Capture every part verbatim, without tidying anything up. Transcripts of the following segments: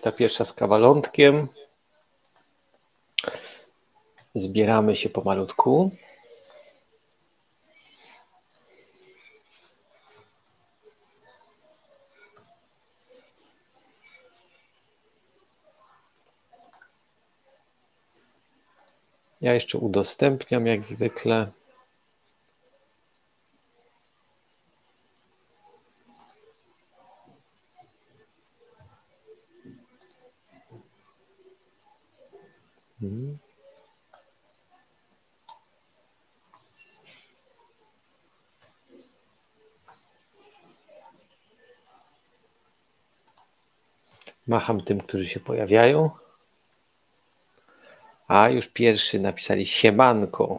dwudziesta pierwsza z kawalątkiem. Zbieramy się pomalutku. Ja jeszcze udostępniam jak zwykle. Hmm. Macham tym, którzy się pojawiają. A już pierwszy napisali siemanko.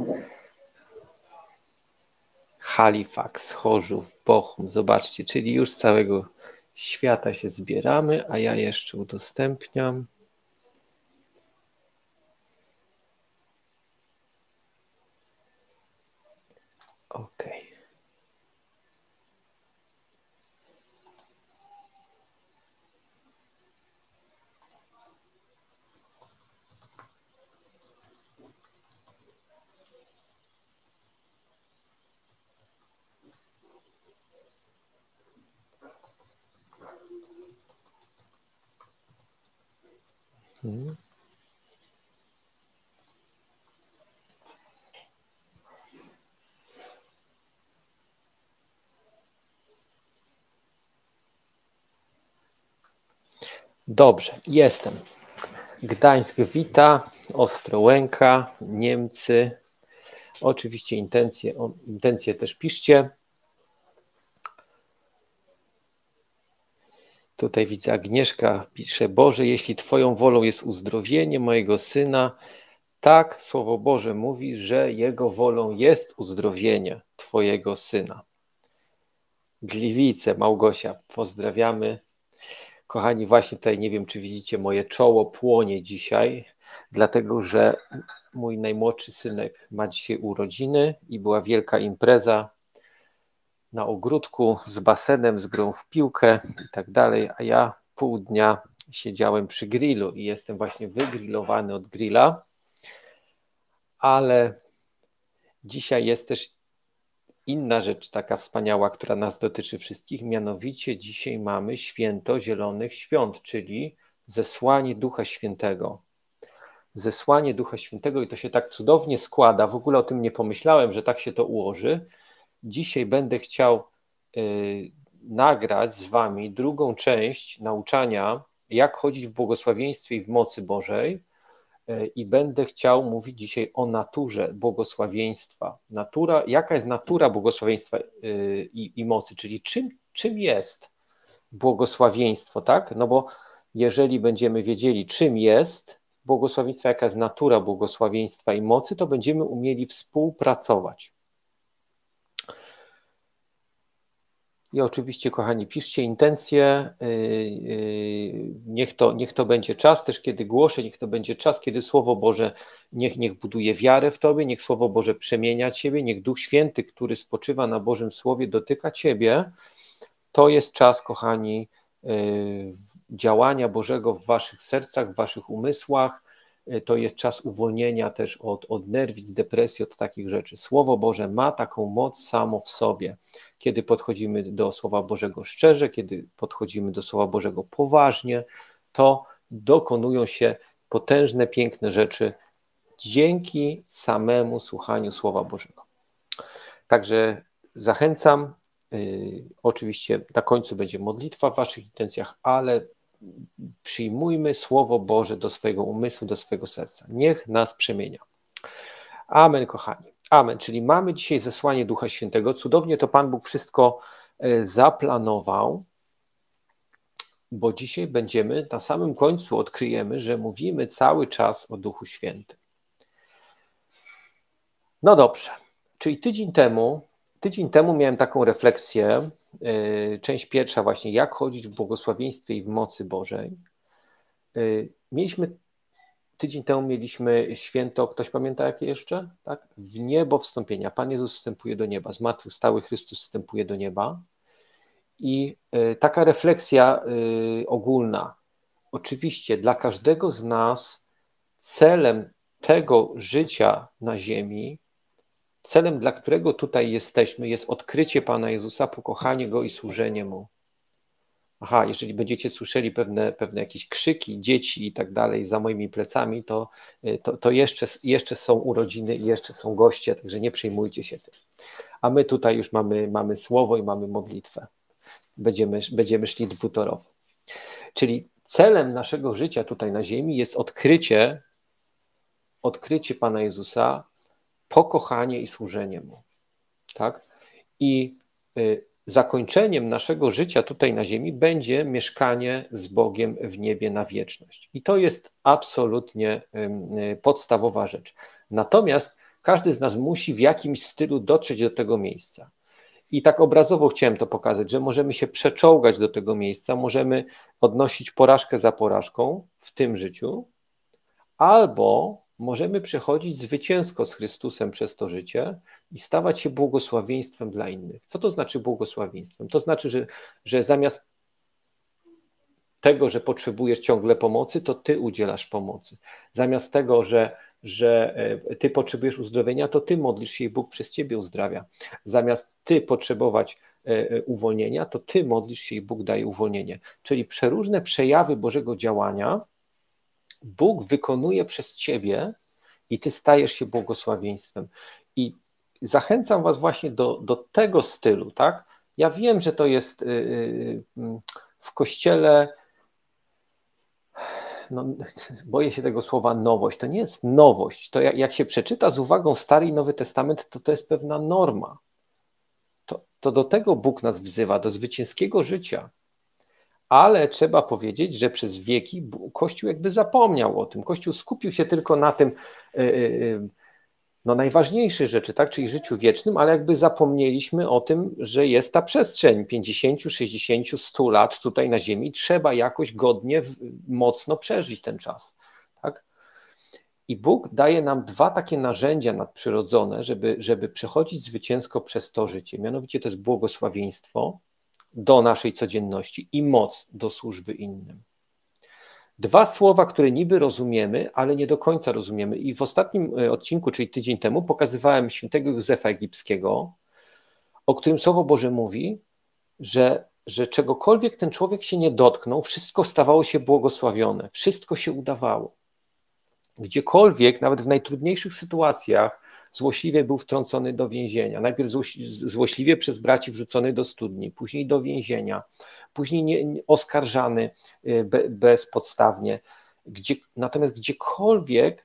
Halifax, Chorzów, Bochum. Zobaczcie, czyli już z całego świata się zbieramy, a ja jeszcze udostępniam. Ok. Hmm. Dobrze, jestem. Gdańsk wita, Ostrołęka, Niemcy. Oczywiście intencje, intencje też piszcie. Tutaj widzę, Agnieszka pisze: Boże, jeśli Twoją wolą jest uzdrowienie mojego syna, tak Słowo Boże mówi, że Jego wolą jest uzdrowienie Twojego syna. Gliwice, Małgosia, pozdrawiamy. Kochani, właśnie tutaj nie wiem, czy widzicie, moje czoło płonie dzisiaj, dlatego że mój najmłodszy synek ma dzisiaj urodziny i była wielka impreza na ogródku z basenem, z grą w piłkę i tak dalej, a ja pół dnia siedziałem przy grillu i jestem właśnie wygrillowany od grilla, ale dzisiaj jest też inna rzecz taka wspaniała, która nas dotyczy wszystkich, mianowicie dzisiaj mamy święto Zielonych Świąt, czyli zesłanie Ducha Świętego. Zesłanie Ducha Świętego i to się tak cudownie składa, w ogóle o tym nie pomyślałem, że tak się to ułoży. Dzisiaj będę chciał y, nagrać z wami drugą część nauczania, jak chodzić w błogosławieństwie i w mocy Bożej, y, i będę chciał mówić dzisiaj o naturze błogosławieństwa. Natura, jaka jest natura błogosławieństwa y, i, i mocy, czyli czym, czym jest błogosławieństwo, tak? No bo jeżeli będziemy wiedzieli, czym jest błogosławieństwo, jaka jest natura błogosławieństwa i mocy, to będziemy umieli współpracować. I oczywiście, kochani, piszcie intencje, niech to, niech to będzie czas też, kiedy głoszę, niech to będzie czas, kiedy Słowo Boże niech, niech buduje wiarę w Tobie, niech Słowo Boże przemienia Ciebie, niech Duch Święty, który spoczywa na Bożym Słowie, dotyka Ciebie. To jest czas, kochani, działania Bożego w Waszych sercach, w Waszych umysłach. To jest czas uwolnienia też od, od nerwic, depresji, od takich rzeczy. Słowo Boże ma taką moc samo w sobie. Kiedy podchodzimy do Słowa Bożego szczerze, kiedy podchodzimy do Słowa Bożego poważnie, to dokonują się potężne, piękne rzeczy dzięki samemu słuchaniu Słowa Bożego. Także zachęcam. Yy, oczywiście na końcu będzie modlitwa w waszych intencjach, ale przyjmujmy Słowo Boże do swojego umysłu, do swojego serca. Niech nas przemienia. Amen, kochani. Amen. Czyli mamy dzisiaj zesłanie Ducha Świętego. Cudownie to Pan Bóg wszystko zaplanował, bo dzisiaj będziemy, na samym końcu odkryjemy, że mówimy cały czas o Duchu Świętym. No dobrze. Czyli tydzień temu, tydzień temu miałem taką refleksję, część pierwsza właśnie, jak chodzić w błogosławieństwie i w mocy Bożej. Mieliśmy, tydzień temu mieliśmy święto, ktoś pamięta jakie jeszcze? Tak? W niebo wstąpienia. Pan Jezus wstępuje do nieba, zmartwychwstały Chrystus wstępuje do nieba. I taka refleksja ogólna, oczywiście dla każdego z nas celem tego życia na ziemi, celem, dla którego tutaj jesteśmy, jest odkrycie Pana Jezusa, pokochanie Go i służenie Mu. Aha, jeżeli będziecie słyszeli pewne, pewne jakieś krzyki dzieci i tak dalej za moimi plecami, to, to, to jeszcze, jeszcze są urodziny i jeszcze są goście, także nie przejmujcie się tym. A my tutaj już mamy, mamy słowo i mamy modlitwę. Będziemy, będziemy szli dwutorowo. Czyli celem naszego życia tutaj na ziemi jest odkrycie, odkrycie Pana Jezusa, pokochanie i służenie Mu. Tak? I y, zakończeniem naszego życia tutaj na ziemi będzie mieszkanie z Bogiem w niebie na wieczność. I to jest absolutnie y, podstawowa rzecz. Natomiast każdy z nas musi w jakimś stylu dotrzeć do tego miejsca. I tak obrazowo chciałem to pokazać, że możemy się przeczołgać do tego miejsca, możemy odnosić porażkę za porażką w tym życiu, albo możemy przechodzić zwycięsko z Chrystusem przez to życie i stawać się błogosławieństwem dla innych. Co to znaczy błogosławieństwem? To znaczy, że, że zamiast tego, że potrzebujesz ciągle pomocy, to ty udzielasz pomocy. Zamiast tego, że, że ty potrzebujesz uzdrowienia, to ty modlisz się i Bóg przez ciebie uzdrawia. Zamiast ty potrzebować uwolnienia, to ty modlisz się i Bóg daje uwolnienie. Czyli przeróżne przejawy Bożego działania Bóg wykonuje przez ciebie i ty stajesz się błogosławieństwem. I zachęcam was właśnie do, do tego stylu, tak? Ja wiem, że to jest w Kościele, no, boję się tego słowa nowość, to nie jest nowość, to jak, jak się przeczyta z uwagą Stary i Nowy Testament, to to jest pewna norma. To, to do tego Bóg nas wzywa, do zwycięskiego życia. Ale trzeba powiedzieć, że przez wieki Kościół jakby zapomniał o tym. Kościół skupił się tylko na tym no, najważniejszej rzeczy, tak, czyli życiu wiecznym, ale jakby zapomnieliśmy o tym, że jest ta przestrzeń pięćdziesiąt, sześćdziesiąt, sto lat tutaj na ziemi. Trzeba jakoś godnie, mocno przeżyć ten czas. Tak? I Bóg daje nam dwa takie narzędzia nadprzyrodzone, żeby, żeby przechodzić zwycięsko przez to życie. Mianowicie to jest błogosławieństwo do naszej codzienności i moc do służby innym. Dwa słowa, które niby rozumiemy, ale nie do końca rozumiemy. I w ostatnim odcinku, czyli tydzień temu, pokazywałem świętego Józefa Egipskiego, o którym Słowo Boże mówi, że, że czegokolwiek ten człowiek się nie dotknął, wszystko stawało się błogosławione, wszystko się udawało. Gdziekolwiek, nawet w najtrudniejszych sytuacjach, złośliwie był wtrącony do więzienia. Najpierw złośliwie przez braci wrzucony do studni, później do więzienia, później nie, nie, oskarżany be, bezpodstawnie. Gdzie, natomiast gdziekolwiek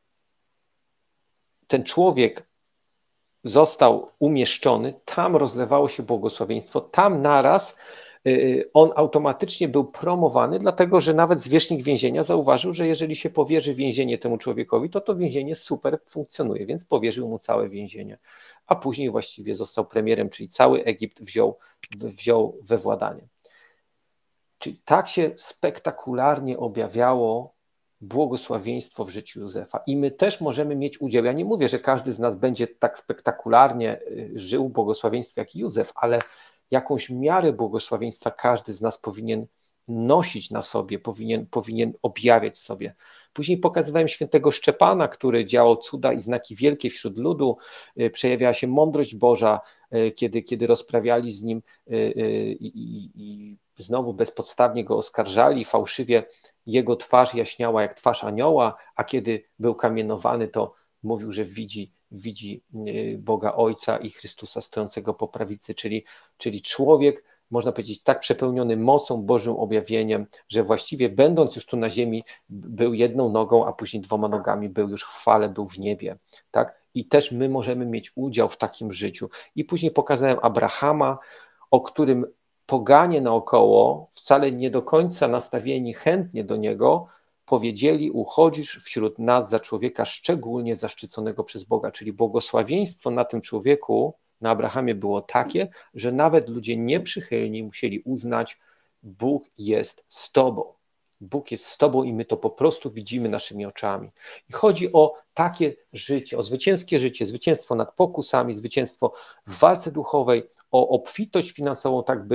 ten człowiek został umieszczony, tam rozlewało się błogosławieństwo, tam naraz on automatycznie był promowany, dlatego że nawet zwierzchnik więzienia zauważył, że jeżeli się powierzy więzienie temu człowiekowi, to to więzienie super funkcjonuje, więc powierzył mu całe więzienie. A później właściwie został premierem, czyli cały Egipt wziął, wziął we władanie. Czyli tak się spektakularnie objawiało błogosławieństwo w życiu Józefa. I my też możemy mieć udział. Ja nie mówię, że każdy z nas będzie tak spektakularnie żył w błogosławieństwie jak Józef, ale jakąś miarę błogosławieństwa każdy z nas powinien nosić na sobie, powinien, powinien objawiać sobie. Później pokazywałem świętego Szczepana, który działał cuda i znaki wielkie wśród ludu, przejawiała się mądrość Boża, kiedy, kiedy rozprawiali z nim i, i, i znowu bezpodstawnie go oskarżali, fałszywie jego twarz jaśniała jak twarz anioła, a kiedy był kamienowany, to mówił, że widzi widzi Boga Ojca i Chrystusa stojącego po prawicy, czyli, czyli człowiek, można powiedzieć, tak przepełniony mocą, Bożym objawieniem, że właściwie będąc już tu na ziemi, był jedną nogą, a później dwoma nogami, był już w chwale, był w niebie. Tak? I też my możemy mieć udział w takim życiu. I później pokazałem Abrahama, o którym poganie naokoło, wcale nie do końca nastawieni chętnie do niego, powiedzieli: uchodzisz wśród nas za człowieka szczególnie zaszczyconego przez Boga, czyli błogosławieństwo na tym człowieku, na Abrahamie było takie, że nawet ludzie nieprzychylni musieli uznać: Bóg jest z tobą. Bóg jest z tobą i my to po prostu widzimy naszymi oczami. I chodzi o takie życie, o zwycięskie życie, zwycięstwo nad pokusami, zwycięstwo w walce duchowej, o obfitość finansową, tak by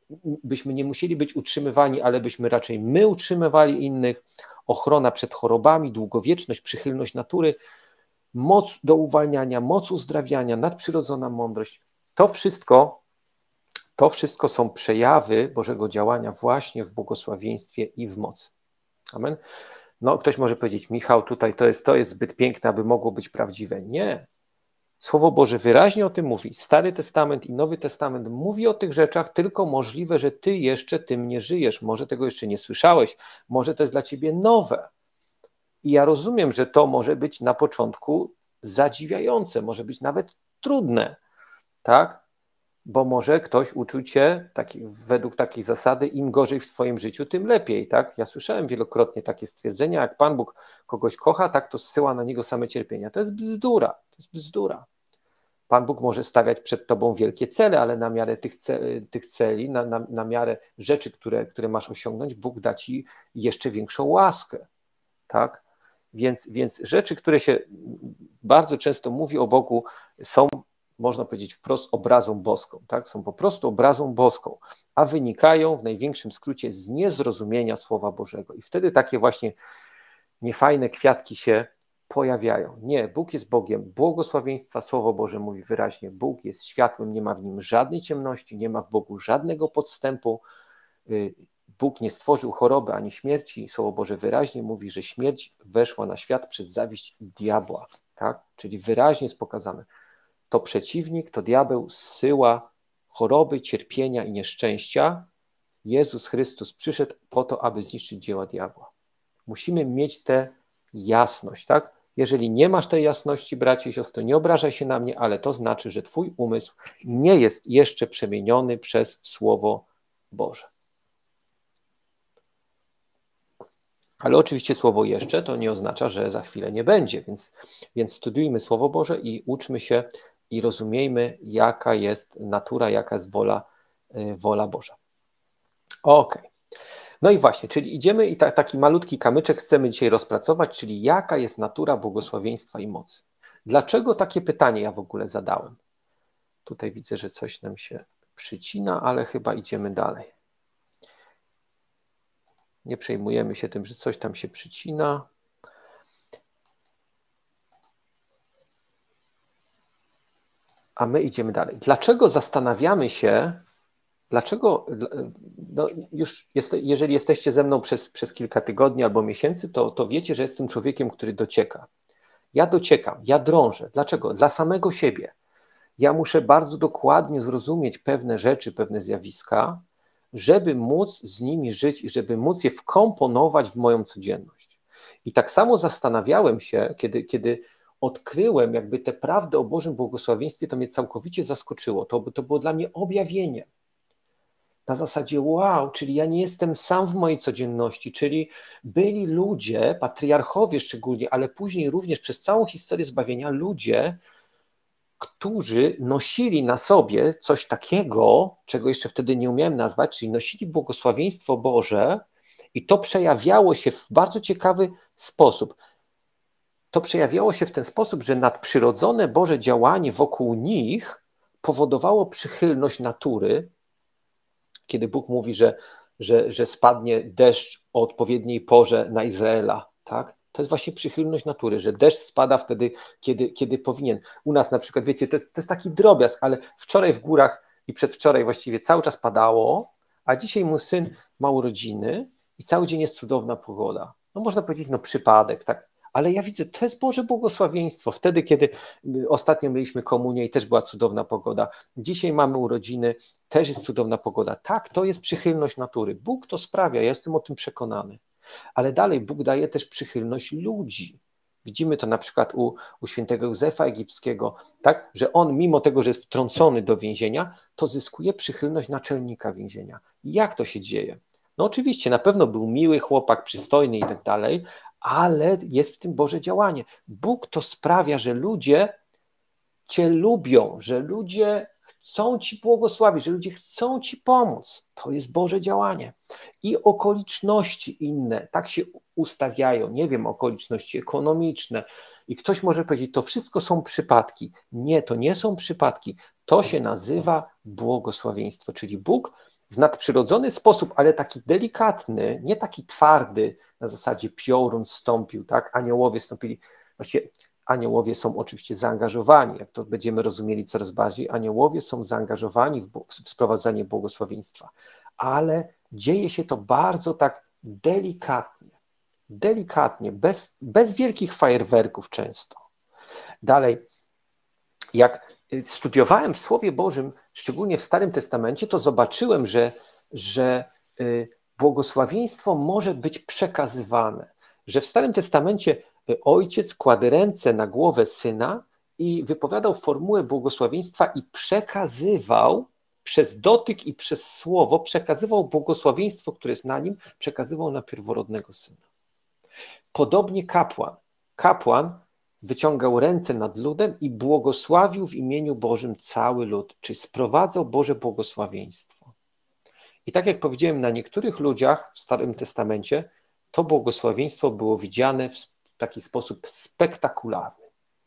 byśmy nie musieli być utrzymywani, ale byśmy raczej my utrzymywali innych, ochrona przed chorobami, długowieczność, przychylność natury, moc do uwalniania, moc uzdrawiania, nadprzyrodzona mądrość. To wszystko, to wszystko są przejawy Bożego działania właśnie w błogosławieństwie i w mocy. Amen. No, ktoś może powiedzieć, Michał, tutaj to jest, to jest zbyt piękne, aby mogło być prawdziwe. Nie. Słowo Boże wyraźnie o tym mówi. Stary Testament i Nowy Testament mówi o tych rzeczach, tylko możliwe, że ty jeszcze tym nie żyjesz. Może tego jeszcze nie słyszałeś, może to jest dla ciebie nowe. I ja rozumiem, że to może być na początku zadziwiające, może być nawet trudne, tak? Bo może ktoś uczył cię taki, według takiej zasady, im gorzej w twoim życiu, tym lepiej, tak? Ja słyszałem wielokrotnie takie stwierdzenia, jak Pan Bóg kogoś kocha, tak to zsyła na niego same cierpienia. To jest bzdura, to jest bzdura. Pan Bóg może stawiać przed tobą wielkie cele, ale na miarę tych, cel, tych celi, na, na, na miarę rzeczy, które, które masz osiągnąć, Bóg da ci jeszcze większą łaskę, tak? Więc, więc rzeczy, które się bardzo często mówi o Bogu, są, można powiedzieć wprost, obrazą boską, tak? Są po prostu obrazą boską, a wynikają w największym skrócie z niezrozumienia Słowa Bożego. I wtedy takie właśnie niefajne kwiatki się pojawiają. Nie, Bóg jest Bogiem błogosławieństwa, Słowo Boże mówi wyraźnie, Bóg jest światłem, nie ma w nim żadnej ciemności, nie ma w Bogu żadnego podstępu. Bóg nie stworzył choroby ani śmierci. Słowo Boże wyraźnie mówi, że śmierć weszła na świat przez zawiść diabła. Tak? Czyli wyraźnie jest pokazane, to przeciwnik, to diabeł zsyła choroby, cierpienia i nieszczęścia. Jezus Chrystus przyszedł po to, aby zniszczyć dzieła diabła. Musimy mieć tę jasność, tak? Jeżeli nie masz tej jasności, bracie i siostry, nie obrażaj się na mnie, ale to znaczy, że twój umysł nie jest jeszcze przemieniony przez Słowo Boże. Ale oczywiście słowo jeszcze to nie oznacza, że za chwilę nie będzie, więc, więc studiujmy Słowo Boże i uczmy się i rozumiejmy, jaka jest natura, jaka jest wola, wola Boża. Okej. Okay. No i właśnie, czyli idziemy i ta, taki malutki kamyczek chcemy dzisiaj rozpracować, czyli jaka jest natura błogosławieństwa i mocy. Dlaczego takie pytanie ja w ogóle zadałem? Tutaj widzę, że coś nam się przycina, ale chyba idziemy dalej. Nie przejmujemy się tym, że coś tam się przycina. A my idziemy dalej. Dlaczego zastanawiamy się, dlaczego, no już jest, jeżeli jesteście ze mną przez, przez kilka tygodni albo miesięcy, to, to wiecie, że jestem człowiekiem, który docieka. Ja dociekam, ja drążę. Dlaczego? Dla samego siebie. Ja muszę bardzo dokładnie zrozumieć pewne rzeczy, pewne zjawiska, żeby móc z nimi żyć i żeby móc je wkomponować w moją codzienność. I tak samo zastanawiałem się, kiedy, kiedy odkryłem jakby tę prawdę o Bożym błogosławieństwie, to mnie całkowicie zaskoczyło. To, to było dla mnie objawienie. Na zasadzie wow, czyli ja nie jestem sam w mojej codzienności, czyli byli ludzie, patriarchowie szczególnie, ale później również przez całą historię zbawienia ludzie, którzy nosili na sobie coś takiego, czego jeszcze wtedy nie umiałem nazwać, czyli nosili błogosławieństwo Boże i to przejawiało się w bardzo ciekawy sposób. To przejawiało się w ten sposób, że nadprzyrodzone Boże działanie wokół nich powodowało przychylność natury, kiedy Bóg mówi, że, że, że spadnie deszcz o odpowiedniej porze na Izraela, tak? To jest właśnie przychylność natury, że deszcz spada wtedy, kiedy, kiedy powinien. U nas na przykład, wiecie, to jest, to jest taki drobiazg, ale wczoraj w górach i przedwczoraj właściwie cały czas padało, a dzisiaj mój syn ma urodziny i cały dzień jest cudowna pogoda. No można powiedzieć, no przypadek, tak? Ale ja widzę, to jest Boże błogosławieństwo. Wtedy, kiedy ostatnio mieliśmy komunię i też była cudowna pogoda. Dzisiaj mamy urodziny, też jest cudowna pogoda. Tak, to jest przychylność natury. Bóg to sprawia, ja jestem o tym przekonany. Ale dalej Bóg daje też przychylność ludzi. Widzimy to na przykład u, u świętego Józefa Egipskiego, tak? Że on mimo tego, że jest wtrącony do więzienia, to zyskuje przychylność naczelnika więzienia. Jak to się dzieje? No oczywiście, na pewno był miły chłopak, przystojny i tak dalej, ale jest w tym Boże działanie. Bóg to sprawia, że ludzie Cię lubią, że ludzie chcą Ci błogosławić, że ludzie chcą Ci pomóc. To jest Boże działanie. I okoliczności inne tak się ustawiają, nie wiem, okoliczności ekonomiczne. I ktoś może powiedzieć, to wszystko są przypadki. Nie, to nie są przypadki. To się nazywa błogosławieństwo, czyli Bóg w nadprzyrodzony sposób, ale taki delikatny, nie taki twardy, na zasadzie piorun stąpił, tak? Aniołowie stąpili. Właściwie aniołowie są oczywiście zaangażowani, jak to będziemy rozumieli coraz bardziej, aniołowie są zaangażowani w, w sprowadzanie błogosławieństwa, ale dzieje się to bardzo tak delikatnie, delikatnie, bez, bez wielkich fajerwerków często. Dalej, jak studiowałem w Słowie Bożym, szczególnie w Starym Testamencie, to zobaczyłem, że, że błogosławieństwo może być przekazywane, że w Starym Testamencie ojciec kładł ręce na głowę syna i wypowiadał formułę błogosławieństwa i przekazywał przez dotyk i przez słowo, przekazywał błogosławieństwo, które jest na nim, przekazywał na pierworodnego syna. Podobnie kapłan. Kapłan wyciągał ręce nad ludem i błogosławił w imieniu Bożym cały lud, czyli sprowadzał Boże błogosławieństwo. I tak jak powiedziałem, na niektórych ludziach w Starym Testamencie to błogosławieństwo było widziane w taki sposób spektakularny,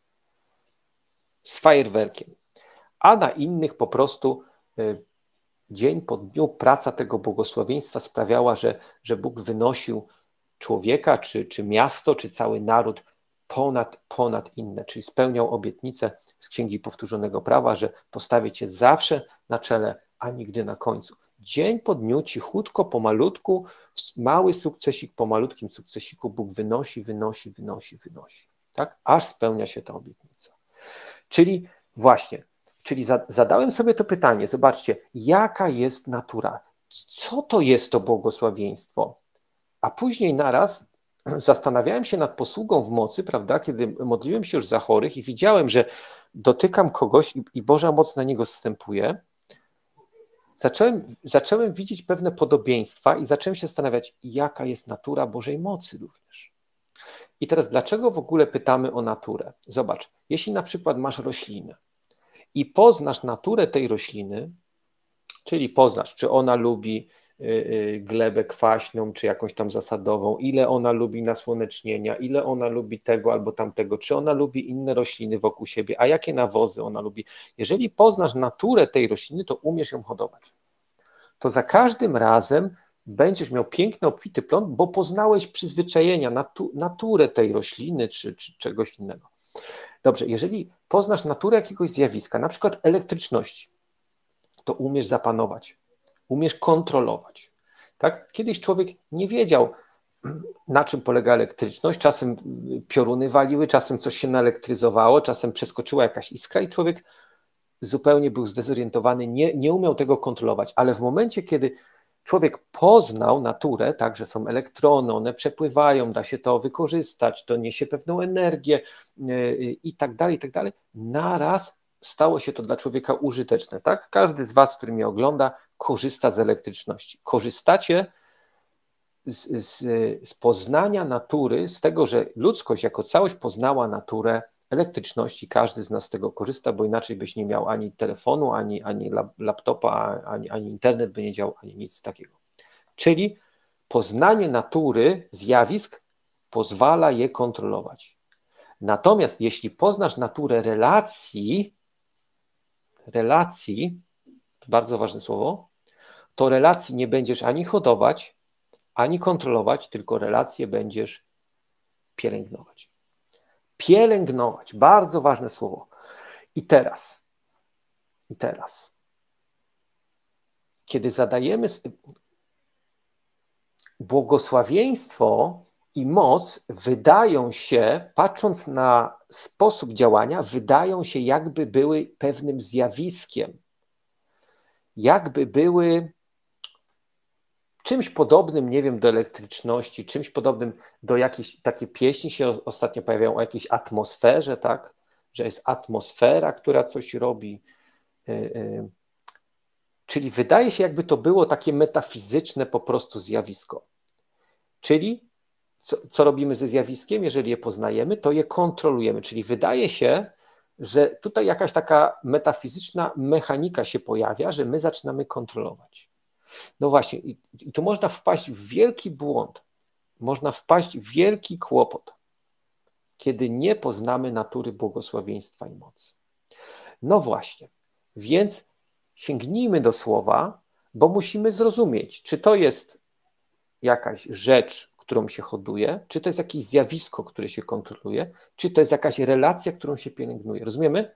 z fajerwerkiem, a na innych po prostu y, dzień po dniu praca tego błogosławieństwa sprawiała, że, że Bóg wynosił człowieka, czy, czy miasto, czy cały naród ponad, ponad inne, czyli spełniał obietnicę z Księgi Powtórzonego Prawa, że postawię cię zawsze na czele, a nigdy na końcu. Dzień po dniu, cichutko, pomalutku, mały sukcesik po malutkim sukcesiku Bóg wynosi, wynosi, wynosi, wynosi, tak? Aż spełnia się ta obietnica. Czyli właśnie, czyli zadałem sobie to pytanie, zobaczcie, jaka jest natura, co to jest to błogosławieństwo? A później naraz zastanawiałem się nad posługą w mocy, prawda, kiedy modliłem się już za chorych i widziałem, że dotykam kogoś i, i Boża moc na niego zstępuje. Zacząłem, zacząłem widzieć pewne podobieństwa i zacząłem się zastanawiać, jaka jest natura Bożej mocy również. I teraz dlaczego w ogóle pytamy o naturę? Zobacz, jeśli na przykład masz roślinę i poznasz naturę tej rośliny, czyli poznasz, czy ona lubi glebę kwaśną, czy jakąś tam zasadową, ile ona lubi nasłonecznienia, ile ona lubi tego albo tamtego, czy ona lubi inne rośliny wokół siebie, a jakie nawozy ona lubi. Jeżeli poznasz naturę tej rośliny, to umiesz ją hodować. To za każdym razem będziesz miał piękny, obfity plon, bo poznałeś przyzwyczajenia, natu, naturę tej rośliny, czy, czy czegoś innego. Dobrze, jeżeli poznasz naturę jakiegoś zjawiska, na przykład elektryczności, to umiesz zapanować, umiesz kontrolować. Tak? Kiedyś człowiek nie wiedział, na czym polega elektryczność, czasem pioruny waliły, czasem coś się naelektryzowało, czasem przeskoczyła jakaś iskra i człowiek zupełnie był zdezorientowany, nie, nie umiał tego kontrolować, ale w momencie, kiedy człowiek poznał naturę, tak, że są elektrony, one przepływają, da się to wykorzystać, to niesie pewną energię yy, i tak dalej, i tak dalej, naraz stało się to dla człowieka użyteczne. Tak? Każdy z was, który mnie ogląda, korzysta z elektryczności. Korzystacie z, z, z poznania natury, z tego, że ludzkość jako całość poznała naturę elektryczności. Każdy z nas z tego korzysta, bo inaczej byś nie miał ani telefonu, ani, ani laptopa, ani, ani internet by nie działał, ani nic takiego. Czyli poznanie natury zjawisk pozwala je kontrolować. Natomiast jeśli poznasz naturę relacji, relacji, bardzo ważne słowo, to relacji nie będziesz ani hodować, ani kontrolować, tylko relacje będziesz pielęgnować. Pielęgnować, bardzo ważne słowo. I teraz, i teraz, kiedy zadajemy błogosławieństwo i moc, wydają się, patrząc na sposób działania, wydają się jakby były pewnym zjawiskiem, jakby były czymś podobnym, nie wiem, do elektryczności, czymś podobnym do jakiejś, takie pieśni się ostatnio pojawiają o jakiejś atmosferze, tak, że jest atmosfera, która coś robi. Czyli wydaje się, jakby to było takie metafizyczne po prostu zjawisko. Czyli co, co robimy ze zjawiskiem, jeżeli je poznajemy, to je kontrolujemy. Czyli wydaje się, że tutaj jakaś taka metafizyczna mechanika się pojawia, że my zaczynamy kontrolować. No właśnie, i, i tu można wpaść w wielki błąd, można wpaść w wielki kłopot, kiedy nie poznamy natury błogosławieństwa i mocy. No właśnie, więc sięgnijmy do słowa, bo musimy zrozumieć, czy to jest jakaś rzecz, którą się hoduje, czy to jest jakieś zjawisko, które się kontroluje, czy to jest jakaś relacja, którą się pielęgnuje. Rozumiemy?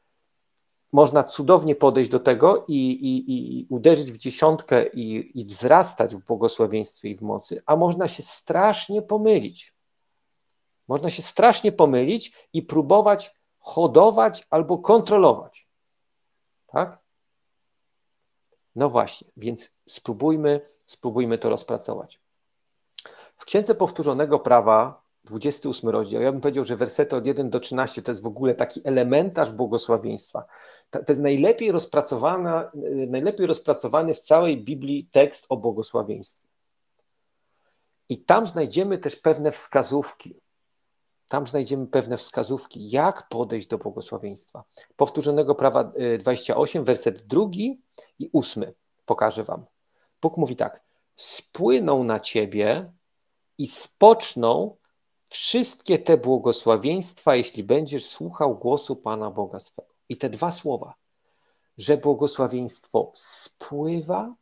Można cudownie podejść do tego i, i, i uderzyć w dziesiątkę i, i wzrastać w błogosławieństwie i w mocy, a można się strasznie pomylić. Można się strasznie pomylić i próbować hodować albo kontrolować. Tak? No właśnie, więc spróbujmy, spróbujmy to rozpracować. W Księdze Powtórzonego Prawa, dwudziesty ósmy rozdział, ja bym powiedział, że wersety od pierwszego do trzynastego to jest w ogóle taki elementarz błogosławieństwa. To, to jest najlepiej rozpracowana, najlepiej rozpracowany w całej Biblii tekst o błogosławieństwie. I tam znajdziemy też pewne wskazówki. Tam znajdziemy pewne wskazówki, jak podejść do błogosławieństwa. Powtórzonego Prawa dwadzieścia osiem, werset drugi i ósmy. Pokażę wam. Bóg mówi tak. Spłyną na ciebie i spoczną wszystkie te błogosławieństwa, jeśli będziesz słuchał głosu Pana Boga swego. I te dwa słowa, że błogosławieństwo spływa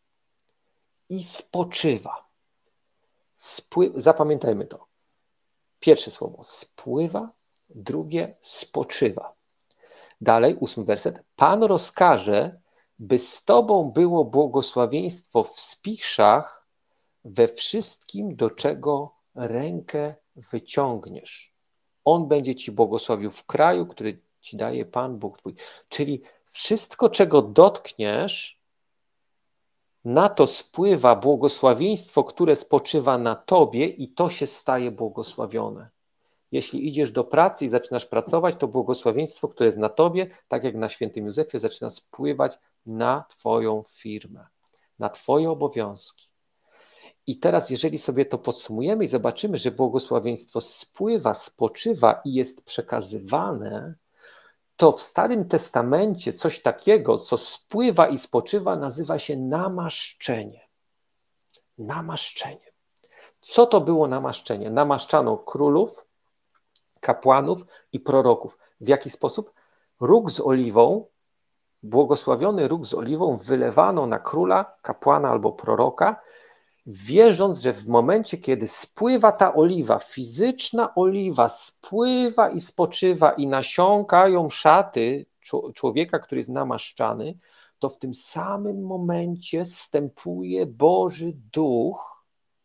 i spoczywa. Spły... Zapamiętajmy to. Pierwsze słowo spływa, drugie spoczywa. Dalej, ósmy werset. Pan rozkaże, by z tobą było błogosławieństwo w spichrzach, we wszystkim, do czego rękę wyciągniesz. On będzie ci błogosławił w kraju, który ci daje Pan Bóg twój. Czyli wszystko, czego dotkniesz, na to spływa błogosławieństwo, które spoczywa na tobie i to się staje błogosławione. Jeśli idziesz do pracy i zaczynasz pracować, to błogosławieństwo, które jest na tobie, tak jak na świętym Józefie, zaczyna spływać na twoją firmę, na twoje obowiązki. I teraz, jeżeli sobie to podsumujemy i zobaczymy, że błogosławieństwo spływa, spoczywa i jest przekazywane, to w Starym Testamencie coś takiego, co spływa i spoczywa, nazywa się namaszczenie. Namaszczenie. Co to było namaszczenie? Namaszczano królów, kapłanów i proroków. W jaki sposób? Róg z oliwą, błogosławiony róg z oliwą wylewano na króla, kapłana albo proroka, wierząc, że w momencie, kiedy spływa ta oliwa, fizyczna oliwa spływa i spoczywa i nasiąkają szaty człowieka, który jest namaszczany, to w tym samym momencie zstępuje Boży Duch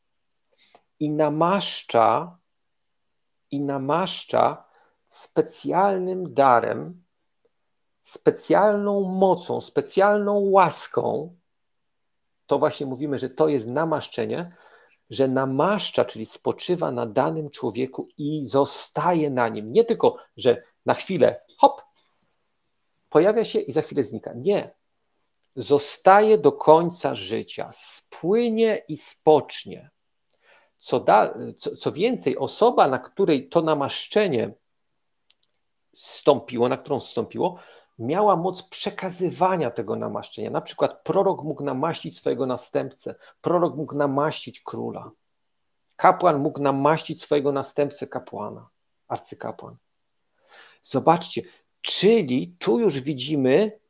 i namaszcza, i namaszcza specjalnym darem, specjalną mocą, specjalną łaską. To właśnie mówimy, że to jest namaszczenie, że namaszcza, czyli spoczywa na danym człowieku i zostaje na nim. Nie tylko, że na chwilę hop, pojawia się i za chwilę znika. Nie. Zostaje do końca życia. Spłynie i spocznie. Co, da, co, co więcej, osoba, na której to namaszczenie zstąpiło, na którą zstąpiło, miała moc przekazywania tego namaszczenia. Na przykład prorok mógł namaścić swojego następcę, prorok mógł namaścić króla, kapłan mógł namaścić swojego następcę kapłana, arcykapłan. Zobaczcie, czyli tu już widzimy,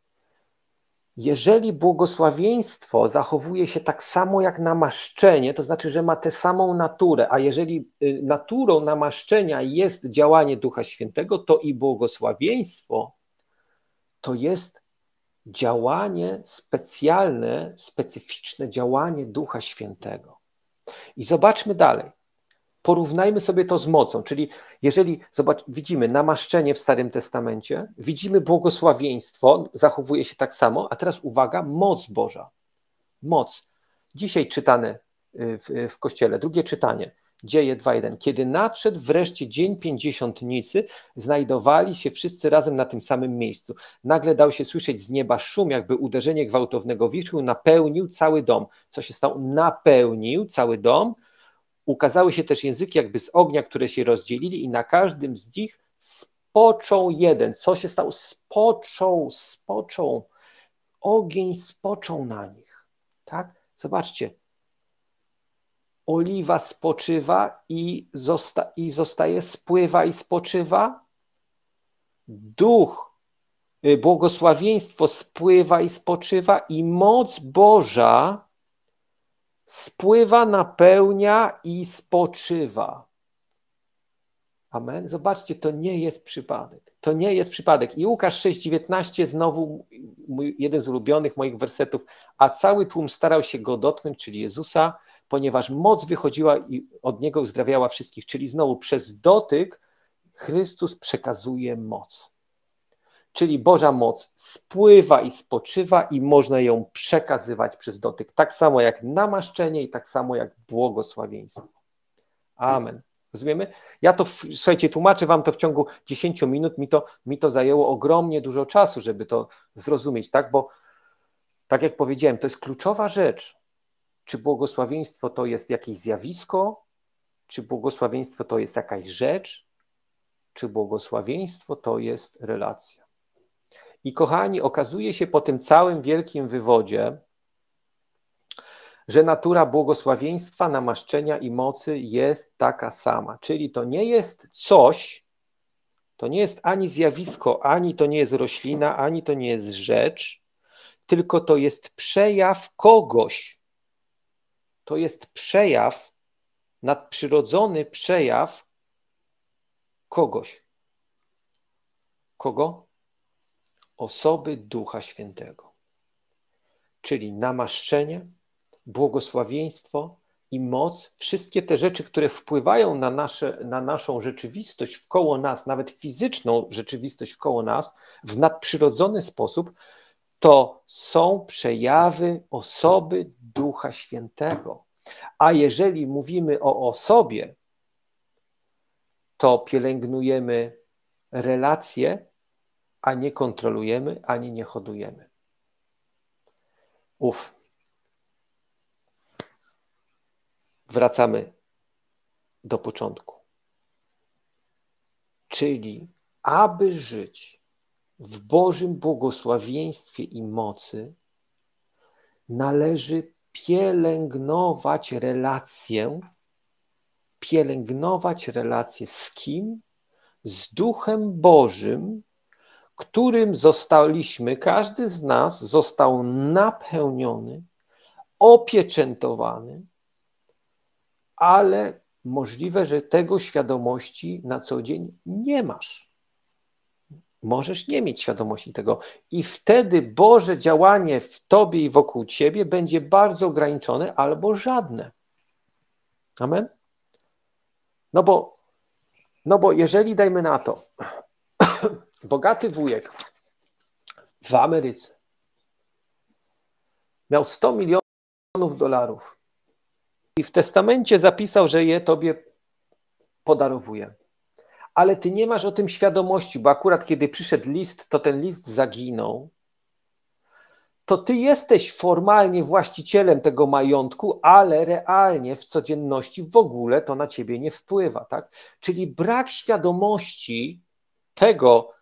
jeżeli błogosławieństwo zachowuje się tak samo jak namaszczenie, to znaczy, że ma tę samą naturę, a jeżeli naturą namaszczenia jest działanie Ducha Świętego, to i błogosławieństwo to jest działanie specjalne, specyficzne działanie Ducha Świętego. I zobaczmy dalej. Porównajmy sobie to z mocą, czyli jeżeli zobacz, widzimy namaszczenie w Starym Testamencie, widzimy błogosławieństwo, zachowuje się tak samo, a teraz uwaga, moc Boża. Moc. Dzisiaj czytane w, w Kościele, drugie czytanie. Dzieje dwa jeden. Kiedy nadszedł wreszcie dzień pięćdziesiątnicy, znajdowali się wszyscy razem na tym samym miejscu. Nagle dał się słyszeć z nieba szum, jakby uderzenie gwałtownego wichru napełnił cały dom. Co się stało? Napełnił cały dom. Ukazały się też języki jakby z ognia, które się rozdzielili i na każdym z nich spoczął jeden. Co się stało? Spoczął, spoczął. Ogień spoczął na nich. Tak? Zobaczcie. Oliwa spoczywa i, zosta i zostaje, spływa i spoczywa. Duch błogosławieństwo spływa i spoczywa i moc Boża spływa, napełnia i spoczywa. Amen. Zobaczcie, to nie jest przypadek. To nie jest przypadek. I Łukasz sześć dziewiętnaście, znowu mój, jeden z ulubionych moich wersetów, a cały tłum starał się go dotknąć, czyli Jezusa, ponieważ moc wychodziła i od niego uzdrawiała wszystkich. Czyli znowu przez dotyk Chrystus przekazuje moc. Czyli Boża moc spływa i spoczywa i można ją przekazywać przez dotyk. Tak samo jak namaszczenie i tak samo jak błogosławieństwo. Amen. Rozumiemy? Ja to, słuchajcie, tłumaczę wam to w ciągu dziesięciu minut, mi to, mi to zajęło ogromnie dużo czasu, żeby to zrozumieć, tak? Bo tak jak powiedziałem, to jest kluczowa rzecz. Czy błogosławieństwo to jest jakieś zjawisko, czy błogosławieństwo to jest jakaś rzecz, czy błogosławieństwo to jest relacja. I kochani, okazuje się po tym całym wielkim wywodzie, że natura błogosławieństwa, namaszczenia i mocy jest taka sama. Czyli to nie jest coś, to nie jest ani zjawisko, ani to nie jest roślina, ani to nie jest rzecz, tylko to jest przejaw kogoś. To jest przejaw, nadprzyrodzony przejaw kogoś. Kogo? Osoby Ducha Świętego. Czyli namaszczenie, błogosławieństwo i moc, wszystkie te rzeczy, które wpływają na, nasze, na naszą rzeczywistość wkoło nas, nawet fizyczną rzeczywistość wkoło nas, w nadprzyrodzony sposób, to są przejawy osoby Ducha Świętego. A jeżeli mówimy o osobie, to pielęgnujemy relacje, a nie kontrolujemy, ani nie hodujemy. Uf. Wracamy do początku. Czyli aby żyć w Bożym błogosławieństwie i mocy, należy pielęgnować relację, pielęgnować relację z kim? Z Duchem Bożym, którym zostaliśmy, każdy z nas został napełniony, opieczętowany, ale możliwe, że tego świadomości na co dzień nie masz. Możesz nie mieć świadomości tego. I wtedy Boże działanie w tobie i wokół ciebie będzie bardzo ograniczone albo żadne. Amen? No bo, no bo jeżeli, dajmy na to, bogaty wujek w Ameryce miał sto milionów dolarów i w testamencie zapisał, że je tobie podarowuje. Ale ty nie masz o tym świadomości, bo akurat kiedy przyszedł list, to ten list zaginął, to ty jesteś formalnie właścicielem tego majątku, ale realnie w codzienności w ogóle to na ciebie nie wpływa, tak? Czyli brak świadomości tego,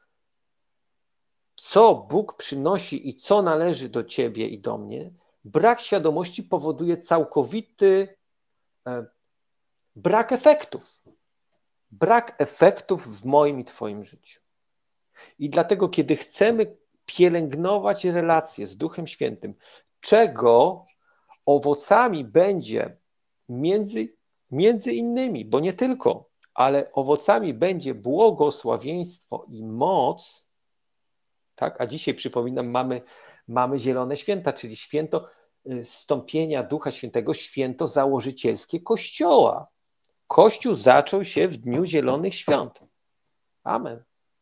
co Bóg przynosi i co należy do ciebie i do mnie, brak świadomości powoduje całkowity e, brak efektów. Brak efektów w moim i twoim życiu. I dlatego, kiedy chcemy pielęgnować relacje z Duchem Świętym, czego owocami będzie między, między innymi, bo nie tylko, ale owocami będzie błogosławieństwo i moc, tak? A dzisiaj, przypominam, mamy, mamy Zielone Święta, czyli święto zstąpienia Ducha Świętego, święto założycielskie Kościoła. Kościół zaczął się w Dniu Zielonych Świąt. Amen.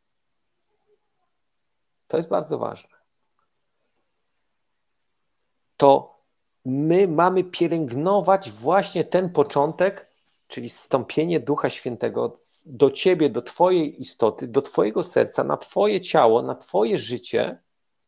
To jest bardzo ważne. To my mamy pielęgnować właśnie ten początek, czyli zstąpienie Ducha Świętego do ciebie, do twojej istoty, do twojego serca, na twoje ciało, na twoje życie.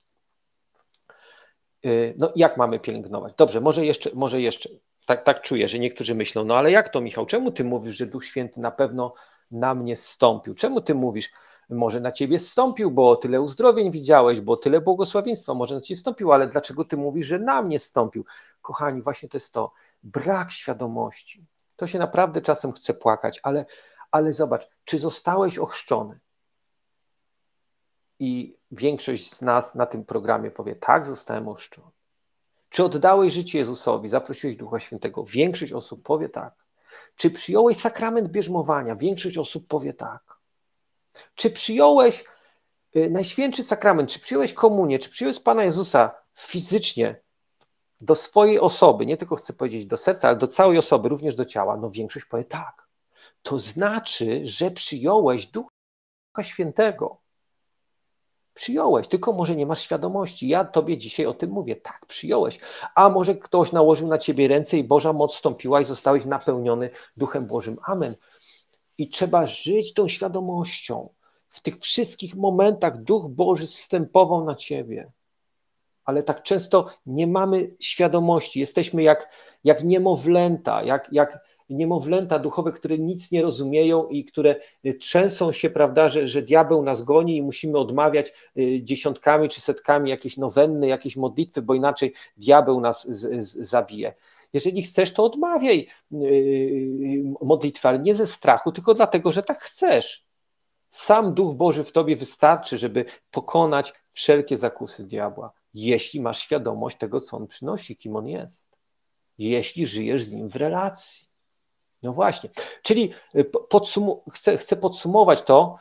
No jak mamy pielęgnować? Dobrze, może jeszcze, może jeszcze. Tak, tak czuję, że niektórzy myślą, no ale jak to, Michał? Czemu ty mówisz, że Duch Święty na pewno na mnie zstąpił? Czemu ty mówisz, może na ciebie zstąpił, bo tyle uzdrowień widziałeś, bo tyle błogosławieństwa może na ciebie zstąpił, ale dlaczego ty mówisz, że na mnie zstąpił? Kochani, właśnie to jest to, brak świadomości. To się naprawdę czasem chce płakać, ale, ale zobacz, czy zostałeś ochrzczony? I większość z nas na tym programie powie, tak, zostałem ochrzczony. Czy oddałeś życie Jezusowi, zaprosiłeś Ducha Świętego? Większość osób powie tak. Czy przyjąłeś sakrament bierzmowania? Większość osób powie tak. Czy przyjąłeś Najświętszy Sakrament, czy przyjąłeś komunię, czy przyjąłeś Pana Jezusa fizycznie do swojej osoby, nie tylko chcę powiedzieć do serca, ale do całej osoby, również do ciała? No większość powie tak. To znaczy, że przyjąłeś Ducha Świętego. Przyjąłeś, tylko może nie masz świadomości. Ja tobie dzisiaj o tym mówię. Tak, przyjąłeś. A może ktoś nałożył na ciebie ręce i Boża moc wstąpiła i zostałeś napełniony Duchem Bożym. Amen. I trzeba żyć tą świadomością. W tych wszystkich momentach Duch Boży zstępował na ciebie. Ale tak często nie mamy świadomości. Jesteśmy jak, jak niemowlęta, jak, jak niemowlęta duchowe, które nic nie rozumieją i które trzęsą się, prawda, że, że diabeł nas goni i musimy odmawiać dziesiątkami czy setkami jakieś nowenny, jakieś modlitwy, bo inaczej diabeł nas z, z, zabije. Jeżeli chcesz, to odmawiaj modlitwy, ale nie ze strachu, tylko dlatego, że tak chcesz. Sam Duch Boży w tobie wystarczy, żeby pokonać wszelkie zakusy diabła, jeśli masz świadomość tego, co on przynosi, kim on jest. Jeśli żyjesz z nim w relacji. No właśnie. Czyli podsum- chcę, chcę podsumować to.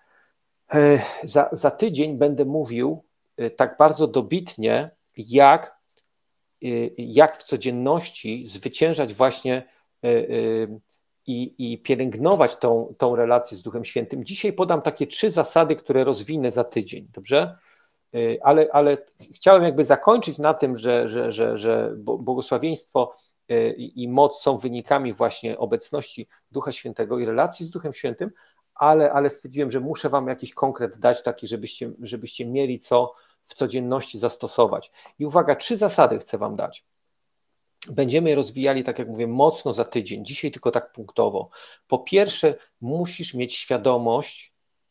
Za, za tydzień będę mówił tak bardzo dobitnie, jak, jak w codzienności zwyciężać właśnie i, i pielęgnować tą, tą relację z Duchem Świętym. Dzisiaj podam takie trzy zasady, które rozwinę za tydzień, dobrze? Ale, ale chciałem jakby zakończyć na tym, że, że, że, że błogosławieństwo i, i moc są wynikami właśnie obecności Ducha Świętego i relacji z Duchem Świętym, ale, ale stwierdziłem, że muszę wam jakiś konkret dać taki, żebyście, żebyście mieli co w codzienności zastosować. I uwaga, trzy zasady chcę wam dać. Będziemy je rozwijali, tak jak mówię, mocno za tydzień. Dzisiaj tylko tak punktowo. Po pierwsze, musisz mieć świadomość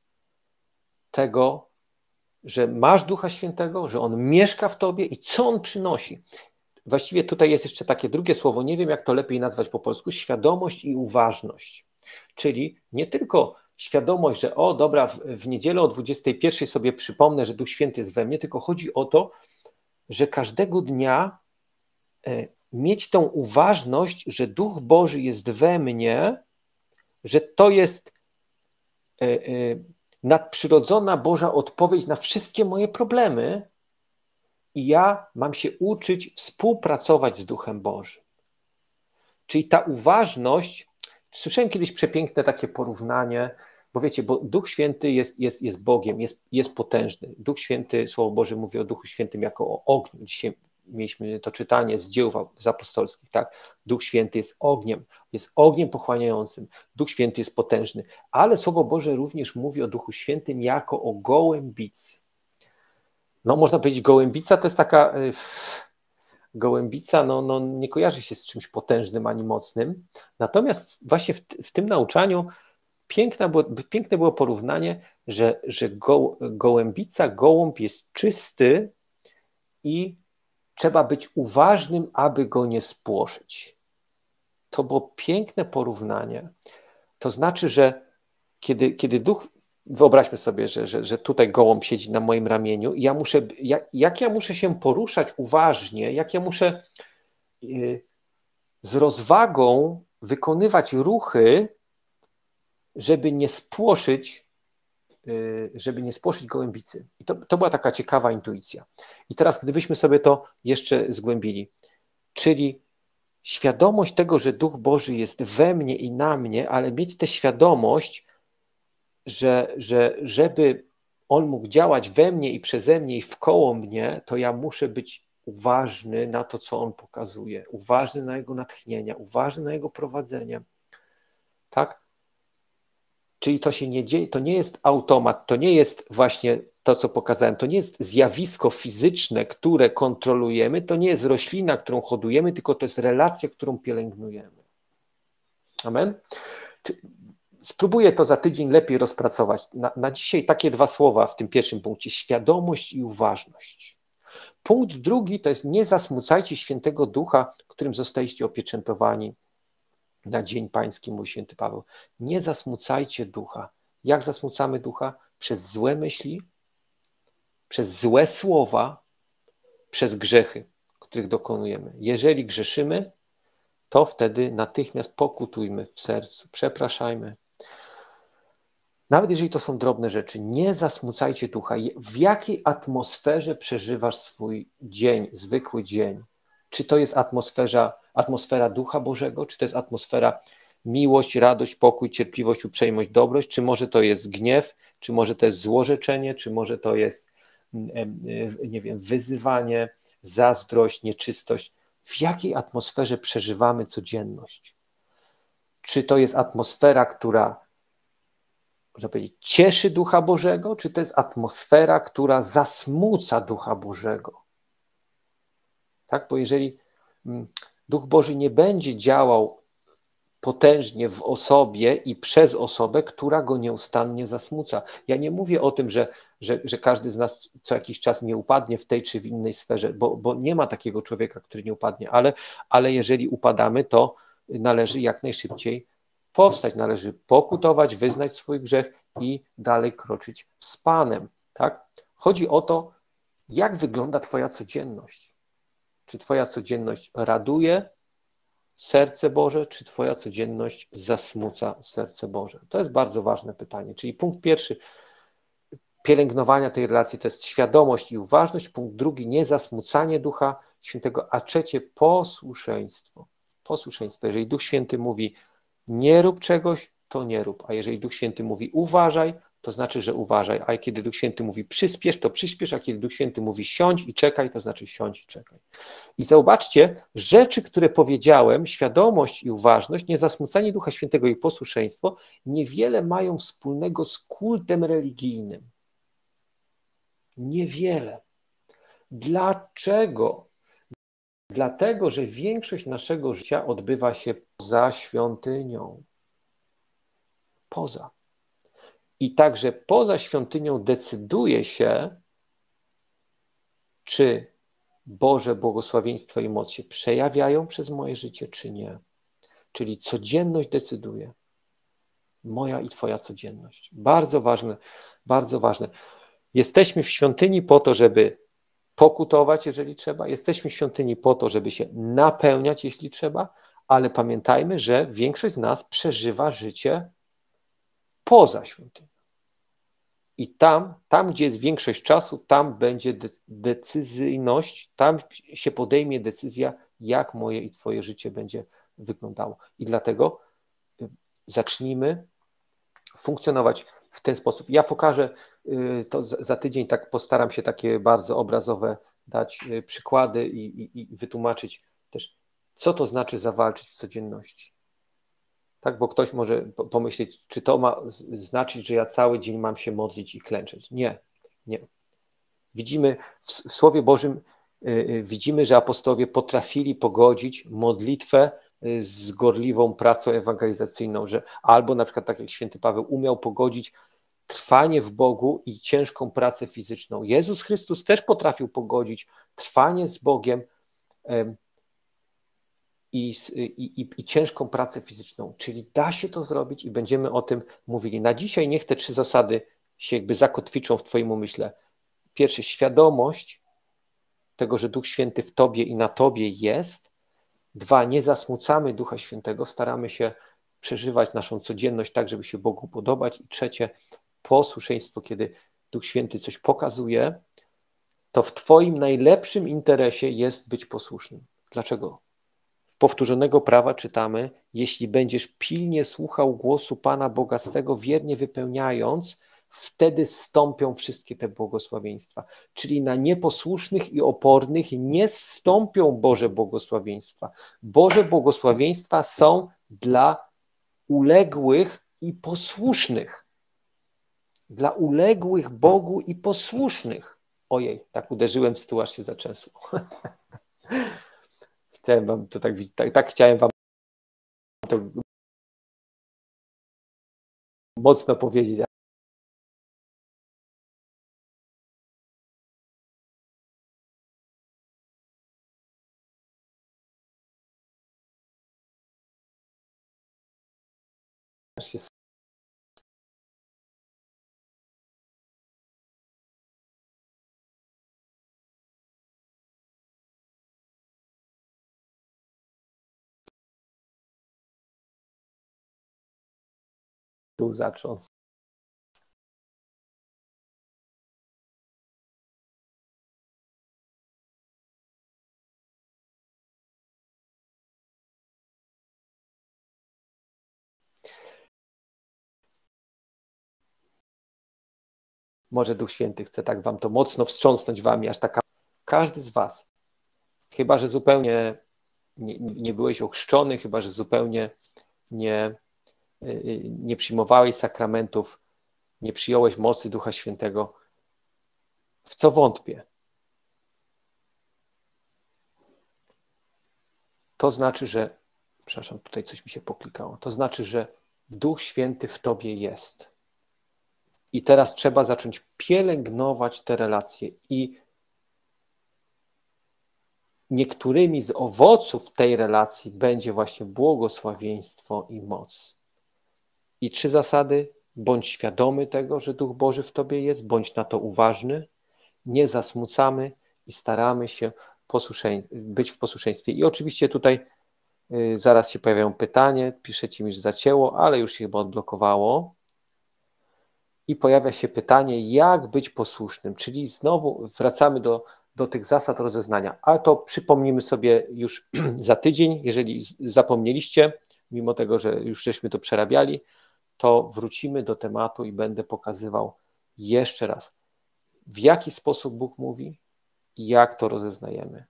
tego, że masz Ducha Świętego, że On mieszka w tobie i co On przynosi. Właściwie tutaj jest jeszcze takie drugie słowo, nie wiem jak to lepiej nazwać po polsku, świadomość i uważność. Czyli nie tylko świadomość, że o dobra, w, w niedzielę o dwudziestej pierwszej sobie przypomnę, że Duch Święty jest we mnie, tylko chodzi o to, że każdego dnia e, mieć tą uważność, że Duch Boży jest we mnie, że to jest e, e, nadprzyrodzona Boża odpowiedź na wszystkie moje problemy i ja mam się uczyć współpracować z Duchem Bożym. Czyli ta uważność, słyszałem kiedyś przepiękne takie porównanie, bo wiecie, bo Duch Święty jest, jest, jest Bogiem, jest, jest potężny. Duch Święty, Słowo Boże mówi o Duchu Świętym jako o ogniu. Dzisiaj mieliśmy to czytanie z dzieł apostolskich, tak? Duch Święty jest ogniem, jest ogniem pochłaniającym. Duch Święty jest potężny, ale Słowo Boże również mówi o Duchu Świętym jako o gołębicy. No można powiedzieć, gołębica to jest taka... Gołębica no, no, nie kojarzy się z czymś potężnym ani mocnym, natomiast właśnie w, w tym nauczaniu piękne było, piękne było porównanie, że, że go, gołębica, gołąb jest czysty i trzeba być uważnym, aby go nie spłoszyć. To było piękne porównanie. To znaczy, że kiedy, kiedy duch, wyobraźmy sobie, że, że, że tutaj gołąb siedzi na moim ramieniu i ja muszę, jak, jak ja muszę się poruszać uważnie, jak ja muszę y, z rozwagą wykonywać ruchy, żeby nie spłoszyć, y, żeby nie spłoszyć gołębicy. I to, to była taka ciekawa intuicja. I teraz gdybyśmy sobie to jeszcze zgłębili, czyli świadomość tego, że Duch Boży jest we mnie i na mnie, ale mieć tę świadomość, Że, że żeby On mógł działać we mnie i przeze mnie i wkoło mnie, to ja muszę być uważny na to, co On pokazuje, uważny na Jego natchnienia, uważny na Jego prowadzenie. Tak? Czyli to się nie dzieje, to nie jest automat, to nie jest właśnie to, co pokazałem, to nie jest zjawisko fizyczne, które kontrolujemy, to nie jest roślina, którą hodujemy, tylko to jest relacja, którą pielęgnujemy. Amen? Spróbuję to za tydzień lepiej rozpracować. Na, na dzisiaj takie dwa słowa w tym pierwszym punkcie. Świadomość i uważność. Punkt drugi to jest nie zasmucajcie Świętego Ducha, którym zostaliście opieczętowani na Dzień Pański, mówi święty Paweł. Nie zasmucajcie Ducha. Jak zasmucamy Ducha? Przez złe myśli, przez złe słowa, przez grzechy, których dokonujemy. Jeżeli grzeszymy, to wtedy natychmiast pokutujmy w sercu, przepraszajmy. Nawet jeżeli to są drobne rzeczy, nie zasmucajcie ducha. W jakiej atmosferze przeżywasz swój dzień, zwykły dzień? Czy to jest atmosfera, atmosfera Ducha Bożego, czy to jest atmosfera miłość, radość, pokój, cierpliwość, uprzejmość, dobrość, czy może to jest gniew, czy może to jest złorzeczenie, czy może to jest, nie wiem, wyzywanie, zazdrość, nieczystość. W jakiej atmosferze przeżywamy codzienność? Czy to jest atmosfera, która, można powiedzieć, cieszy Ducha Bożego, czy to jest atmosfera, która zasmuca Ducha Bożego? Tak, bo jeżeli Duch Boży nie będzie działał potężnie w osobie i przez osobę, która go nieustannie zasmuca. Ja nie mówię o tym, że, że, że każdy z nas co jakiś czas nie upadnie w tej czy w innej sferze, bo, bo nie ma takiego człowieka, który nie upadnie, ale, ale jeżeli upadamy, to należy jak najszybciej powstać, należy pokutować, wyznać swój grzech i dalej kroczyć z Panem. Tak? Chodzi o to, jak wygląda twoja codzienność. Czy twoja codzienność raduje serce Boże, czy twoja codzienność zasmuca serce Boże? To jest bardzo ważne pytanie. Czyli punkt pierwszy pielęgnowania tej relacji to jest świadomość i uważność. Punkt drugi niezasmucanie Ducha Świętego, a trzecie posłuszeństwo. Posłuszeństwo. Jeżeli Duch Święty mówi nie rób czegoś, to nie rób. A jeżeli Duch Święty mówi uważaj, to znaczy, że uważaj. A kiedy Duch Święty mówi przyspiesz, to przyspiesz, a kiedy Duch Święty mówi siądź i czekaj, to znaczy siądź i czekaj. I zauważcie, rzeczy, które powiedziałem, świadomość i uważność, niezasmucanie Ducha Świętego i posłuszeństwo, niewiele mają wspólnego z kultem religijnym. Niewiele. Dlaczego? Dlatego, że większość naszego życia odbywa się poza świątynią. Poza. I także poza świątynią decyduje się, czy Boże błogosławieństwo i moc się przejawiają przez moje życie, czy nie. Czyli codzienność decyduje. Moja i twoja codzienność. Bardzo ważne, bardzo ważne. Jesteśmy w świątyni po to, żeby pokutować, jeżeli trzeba. Jesteśmy w świątyni po to, żeby się napełniać, jeśli trzeba, ale pamiętajmy, że większość z nas przeżywa życie poza świątynią. I tam, tam, gdzie jest większość czasu, tam będzie de- decyzyjność, tam się podejmie decyzja, jak moje i twoje życie będzie wyglądało. I dlatego zacznijmy funkcjonować w ten sposób. Ja pokażę to za tydzień, tak postaram się takie bardzo obrazowe dać przykłady i, i, i wytłumaczyć też, co to znaczy zawalczyć w codzienności. Tak, bo ktoś może pomyśleć, czy to ma znaczyć, że ja cały dzień mam się modlić i klęczeć. Nie, nie. Widzimy w, w Słowie Bożym, yy, widzimy, że apostołowie potrafili pogodzić modlitwę z gorliwą pracą ewangelizacyjną, że albo na przykład tak jak święty Paweł umiał pogodzić trwanie w Bogu i ciężką pracę fizyczną. Jezus Chrystus też potrafił pogodzić trwanie z Bogiem yy, I, i, i ciężką pracę fizyczną, czyli da się to zrobić i będziemy o tym mówili. Na dzisiaj niech te trzy zasady się jakby zakotwiczą w twoim umyśle. Pierwsze, świadomość tego, że Duch Święty w tobie i na tobie jest. Dwa, nie zasmucamy Ducha Świętego, staramy się przeżywać naszą codzienność tak, żeby się Bogu podobać. I trzecie, posłuszeństwo, kiedy Duch Święty coś pokazuje, to w twoim najlepszym interesie jest być posłusznym. Dlaczego? Powtórzonego prawa czytamy, jeśli będziesz pilnie słuchał głosu Pana Boga swego, wiernie wypełniając, wtedy zstąpią wszystkie te błogosławieństwa. Czyli na nieposłusznych i opornych nie zstąpią Boże błogosławieństwa. Boże błogosławieństwa są dla uległych i posłusznych. Dla uległych Bogu i posłusznych. Ojej, tak uderzyłem w stół, aż się zatrzęsło. Chciałem wam to tak, tak, tak chciałem wam to mocno powiedzieć. Aż się tu zacząć. Może Duch Święty chce tak wam to mocno wstrząsnąć wami, aż taka... Każdy z was, chyba że zupełnie nie, nie byłeś ochrzczony, chyba że zupełnie nie, nie przyjmowałeś sakramentów, nie przyjąłeś mocy Ducha Świętego, w co wątpię. To znaczy, że, przepraszam, tutaj coś mi się poklikało, to znaczy, że Duch Święty w tobie jest. I teraz trzeba zacząć pielęgnować te relacje i niektórymi z owoców tej relacji będzie właśnie błogosławieństwo i moc. I trzy zasady: bądź świadomy tego, że Duch Boży w tobie jest, bądź na to uważny, nie zasmucamy i staramy się posłuszeń- być w posłuszeństwie. I oczywiście tutaj y, zaraz się pojawiają pytania, piszecie mi, że zacięło, ale już się chyba odblokowało. I pojawia się pytanie, jak być posłusznym, czyli znowu wracamy do, do tych zasad rozeznania. A to przypomnimy sobie już za tydzień, jeżeli zapomnieliście, mimo tego, że już żeśmy to przerabiali, to wrócimy do tematu i będę pokazywał jeszcze raz, w jaki sposób Bóg mówi i jak to rozeznajemy.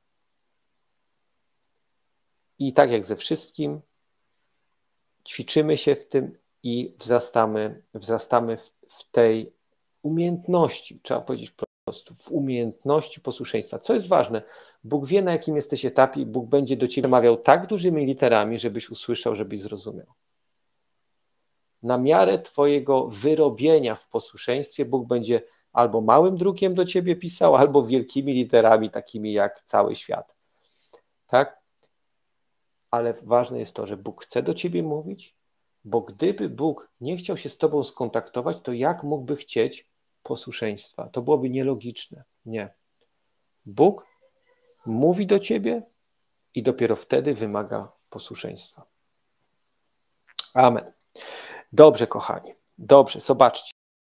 I tak jak ze wszystkim, ćwiczymy się w tym i wzrastamy, wzrastamy w, w tej umiejętności, trzeba powiedzieć po prostu, w umiejętności posłuszeństwa. Co jest ważne, Bóg wie, na jakim jesteś etapie i Bóg będzie do ciebie mawiał tak dużymi literami, żebyś usłyszał, żebyś zrozumiał. Na miarę twojego wyrobienia w posłuszeństwie Bóg będzie albo małym drukiem do ciebie pisał, albo wielkimi literami, takimi jak cały świat. Tak? Ale ważne jest to, że Bóg chce do ciebie mówić, bo gdyby Bóg nie chciał się z tobą skontaktować, to jak mógłby chcieć posłuszeństwa? To byłoby nielogiczne. Nie. Bóg mówi do ciebie i dopiero wtedy wymaga posłuszeństwa. Amen. Dobrze, kochani. Dobrze, zobaczcie.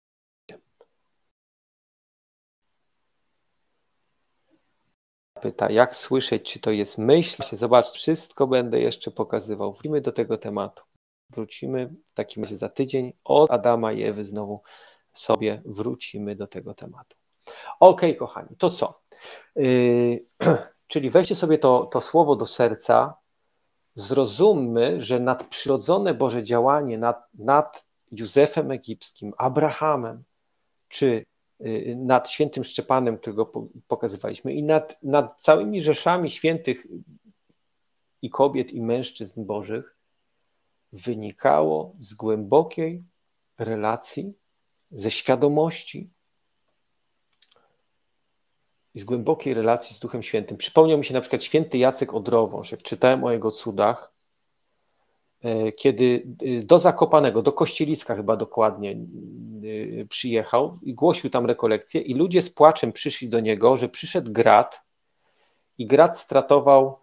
Pyta, jak słyszeć, czy to jest myśl? Zobacz, wszystko będę jeszcze pokazywał. Wrócimy do tego tematu. Wrócimy w takim razie za tydzień. Od Adama i Ewy znowu sobie wrócimy do tego tematu. Ok, kochani, to co? Yy, czyli weźcie sobie to, to słowo do serca, zrozummy, że nadprzyrodzone Boże działanie nad, nad Józefem Egipskim, Abrahamem, czy yy, nad świętym Szczepanem, którego pokazywaliśmy, i nad, nad całymi rzeszami świętych i kobiet, i mężczyzn bożych, wynikało z głębokiej relacji, ze świadomości i z głębokiej relacji z Duchem Świętym. Przypomniał mi się na przykład święty Jacek Odrowąż, jak czytałem o jego cudach, kiedy do Zakopanego, do Kościeliska chyba dokładnie przyjechał i głosił tam rekolekcję i ludzie z płaczem przyszli do niego, że przyszedł grad i grad stratował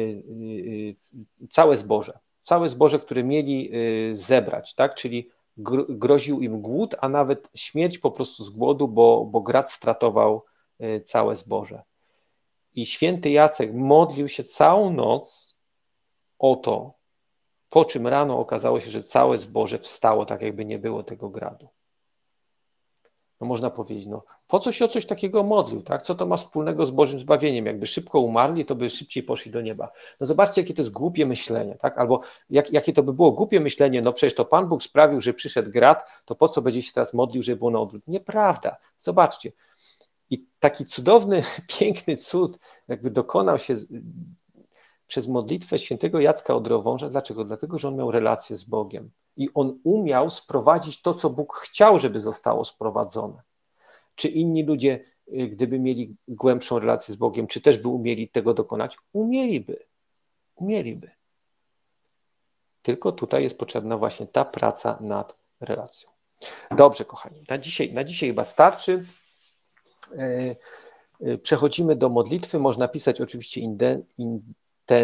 całe zboże. Całe zboże, które mieli zebrać, tak? Czyli groził im głód, a nawet śmierć po prostu z głodu, bo, bo grad stratował całe zboże. I święty Jacek modlił się całą noc o to, po czym rano okazało się, że całe zboże wstało, tak jakby nie było tego gradu. No można powiedzieć, no po co się o coś takiego modlił, tak? Co to ma wspólnego z Bożym zbawieniem? Jakby szybko umarli, to by szybciej poszli do nieba. No zobaczcie, jakie to jest głupie myślenie, tak? Albo jak, jakie to by było głupie myślenie, no przecież to Pan Bóg sprawił, że przyszedł grad, to po co będzie się teraz modlił, żeby było na odwrót? Nieprawda. Zobaczcie. I taki cudowny, piękny cud jakby dokonał się przez modlitwę świętego Jacka Odrowąża. Dlaczego? Dlatego, że on miał relację z Bogiem i on umiał sprowadzić to, co Bóg chciał, żeby zostało sprowadzone. Czy inni ludzie, gdyby mieli głębszą relację z Bogiem, czy też by umieli tego dokonać? Umieliby. Umieliby. Tylko tutaj jest potrzebna właśnie ta praca nad relacją. Dobrze, kochani, na dzisiaj, na dzisiaj chyba starczy. Przechodzimy do modlitwy. Można pisać oczywiście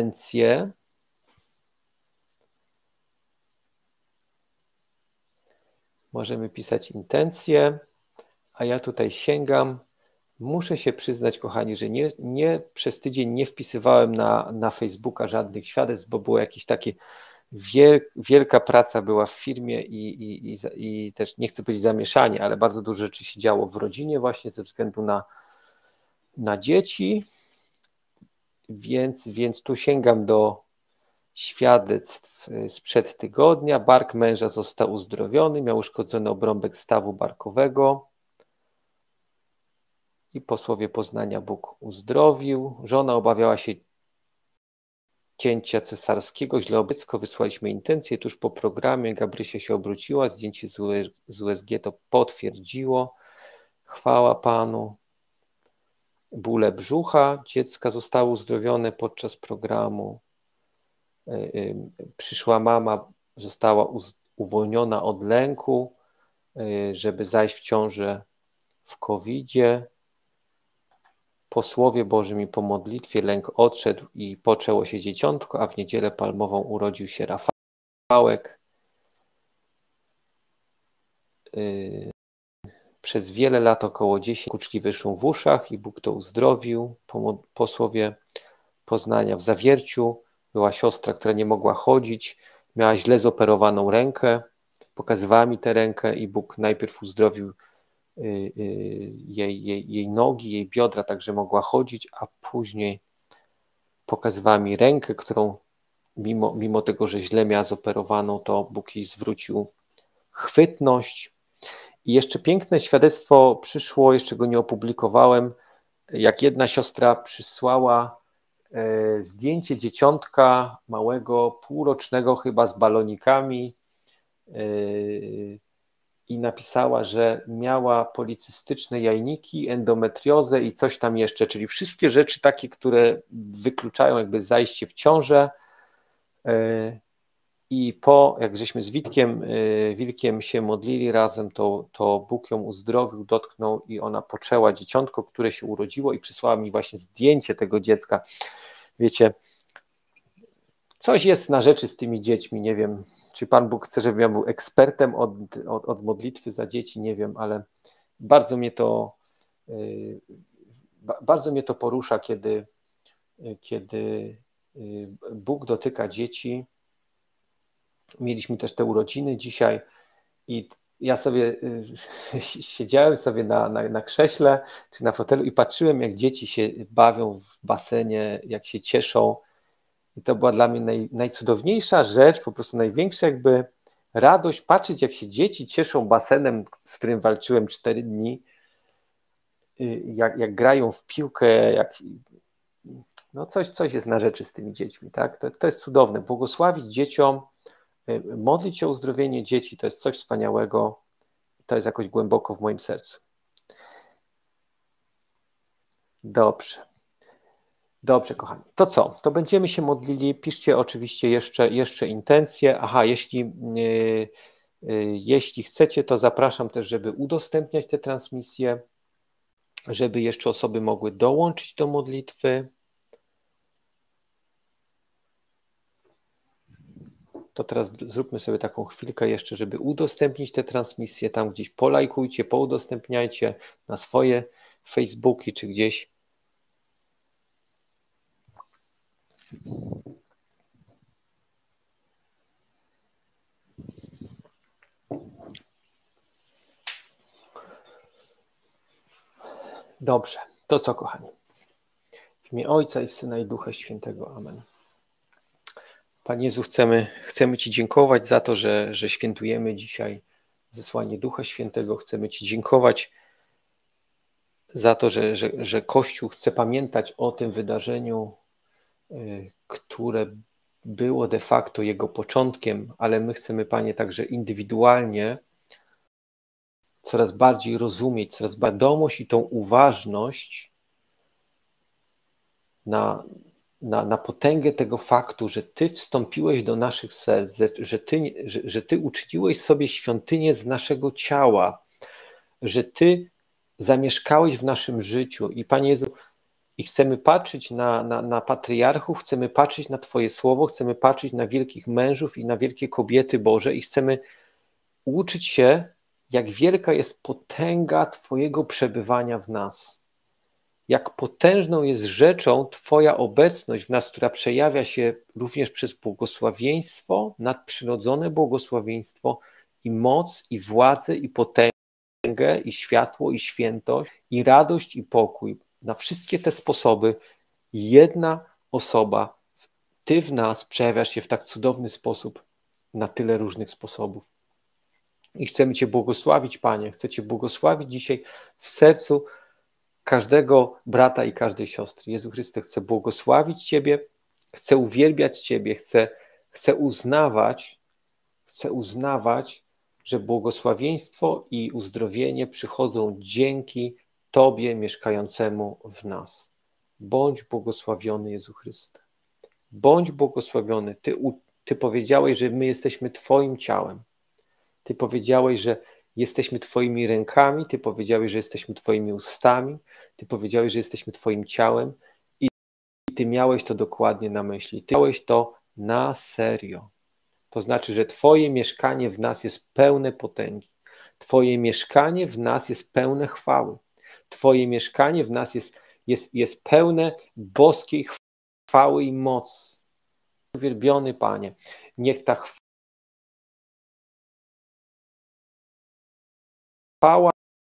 intencje. Możemy pisać intencje, a ja tutaj sięgam. Muszę się przyznać, kochani, że nie, nie przez tydzień nie wpisywałem na, na Facebooka żadnych świadectw, bo było jakieś takie wiel, wielka praca była w firmie i, i, i, i też nie chcę powiedzieć zamieszanie, ale bardzo dużo rzeczy się działo w rodzinie właśnie ze względu na, na dzieci, więc, więc tu sięgam do świadectw sprzed tygodnia. Bark męża został uzdrowiony, miał uszkodzony obrąbek stawu barkowego i po słowie poznania Bóg uzdrowił. Żona obawiała się cięcia cesarskiego, źle obecko wysłaliśmy intencje, tuż po programie Gabrysia się obróciła, zdjęcie z U S G to potwierdziło. Chwała Panu. Bóle brzucha dziecka zostały uzdrowione podczas programu. Przyszła mama, została uwolniona od lęku, żeby zajść w ciążę w kowidzie. Po Słowie Bożym i po modlitwie lęk odszedł i poczęło się dzieciątko, a w niedzielę palmową urodził się Rafałek. Przez wiele lat, około dziesięć, kuczliwy szum w uszach i Bóg to uzdrowił. Po, po Słowie poznania w Zawierciu była siostra, która nie mogła chodzić, miała źle zoperowaną rękę, pokazywała mi tę rękę i Bóg najpierw uzdrowił Jej, jej, jej nogi, jej biodra, tak że mogła chodzić, a później pokazywała mi rękę, którą mimo, mimo tego, że źle miała zoperowaną, to Bóg jej zwrócił chwytność. I jeszcze piękne świadectwo przyszło, jeszcze go nie opublikowałem, jak jedna siostra przysłała e, zdjęcie dzieciątka małego, półrocznego chyba z balonikami, e, i napisała, że miała policystyczne jajniki, endometriozę i coś tam jeszcze, czyli wszystkie rzeczy takie, które wykluczają jakby zajście w ciążę. I po, jak żeśmy z Witkiem, Wilkiem się modlili razem, to, to Bóg ją uzdrowił, dotknął i ona poczęła dzieciątko, które się urodziło i przysłała mi właśnie zdjęcie tego dziecka. Wiecie, coś jest na rzeczy z tymi dziećmi, nie wiem, czy Pan Bóg chce, żebym ja był ekspertem od, od, od modlitwy za dzieci, nie wiem, ale bardzo mnie to yy, bardzo mnie to porusza, kiedy, kiedy Bóg dotyka dzieci. Mieliśmy też te urodziny dzisiaj i ja sobie yy, siedziałem sobie na, na, na krześle czy na fotelu i patrzyłem, jak dzieci się bawią w basenie, jak się cieszą. I to była dla mnie naj, najcudowniejsza rzecz, po prostu największa jakby radość patrzeć, jak się dzieci cieszą basenem, z którym walczyłem cztery dni, jak, jak grają w piłkę, jak, no coś, coś jest na rzeczy z tymi dziećmi, tak? To, to jest cudowne. Błogosławić dzieciom, modlić się o uzdrowienie dzieci, to jest coś wspaniałego, to jest jakoś głęboko w moim sercu. Dobrze. Dobrze, kochani. To co? To będziemy się modlili. Piszcie oczywiście jeszcze, jeszcze intencje. Aha, jeśli, yy, yy, jeśli chcecie, to zapraszam też, żeby udostępniać te transmisje, żeby jeszcze osoby mogły dołączyć do modlitwy. To teraz zróbmy sobie taką chwilkę jeszcze, żeby udostępnić te transmisje. Tam gdzieś polajkujcie, poudostępniajcie na swoje Facebooki czy gdzieś. Dobrze, to co, kochani? W imię Ojca i Syna i Ducha Świętego. Amen. Panie Jezu, chcemy, chcemy Ci dziękować za to, że, że świętujemy dzisiaj zesłanie Ducha Świętego. Chcemy Ci dziękować za to, że, że, że Kościół chce pamiętać o tym wydarzeniu, y, które było de facto jego początkiem, ale my chcemy, Panie, także indywidualnie coraz bardziej rozumieć, coraz bardziej świadomość i tą uważność na, na, na potęgę tego faktu, że Ty wstąpiłeś do naszych serc, że Ty, że, że Ty uczyniłeś sobie świątynię z naszego ciała, że Ty zamieszkałeś w naszym życiu i Panie Jezu, i chcemy patrzeć na, na, na patriarchów, chcemy patrzeć na Twoje słowo, chcemy patrzeć na wielkich mężów i na wielkie kobiety Boże i chcemy uczyć się jak wielka jest potęga Twojego przebywania w nas. Jak potężną jest rzeczą Twoja obecność w nas, która przejawia się również przez błogosławieństwo, nadprzyrodzone błogosławieństwo i moc, i władzę, i potęgę, i światło, i świętość, i radość, i pokój. Na wszystkie te sposoby jedna osoba, Ty w nas przejawiasz się w tak cudowny sposób, na tyle różnych sposobów. I chcemy Cię błogosławić, Panie. Chcę Cię błogosławić dzisiaj w sercu każdego brata i każdej siostry. Jezu Chryste, chcę błogosławić Ciebie, chcę uwielbiać Ciebie, chcę, chcę uznawać, chcę uznawać, że błogosławieństwo i uzdrowienie przychodzą dzięki Tobie mieszkającemu w nas. Bądź błogosławiony, Jezu Chryste. Bądź błogosławiony. Ty, Ty powiedziałeś, że my jesteśmy Twoim ciałem. Ty powiedziałeś, że jesteśmy Twoimi rękami, Ty powiedziałeś, że jesteśmy Twoimi ustami, Ty powiedziałeś, że jesteśmy Twoim ciałem i Ty miałeś to dokładnie na myśli. Ty miałeś to na serio. To znaczy, że Twoje mieszkanie w nas jest pełne potęgi. Twoje mieszkanie w nas jest pełne chwały. Twoje mieszkanie w nas jest, jest, jest pełne boskiej chwały i mocy. Uwielbiony Panie, niech ta chwała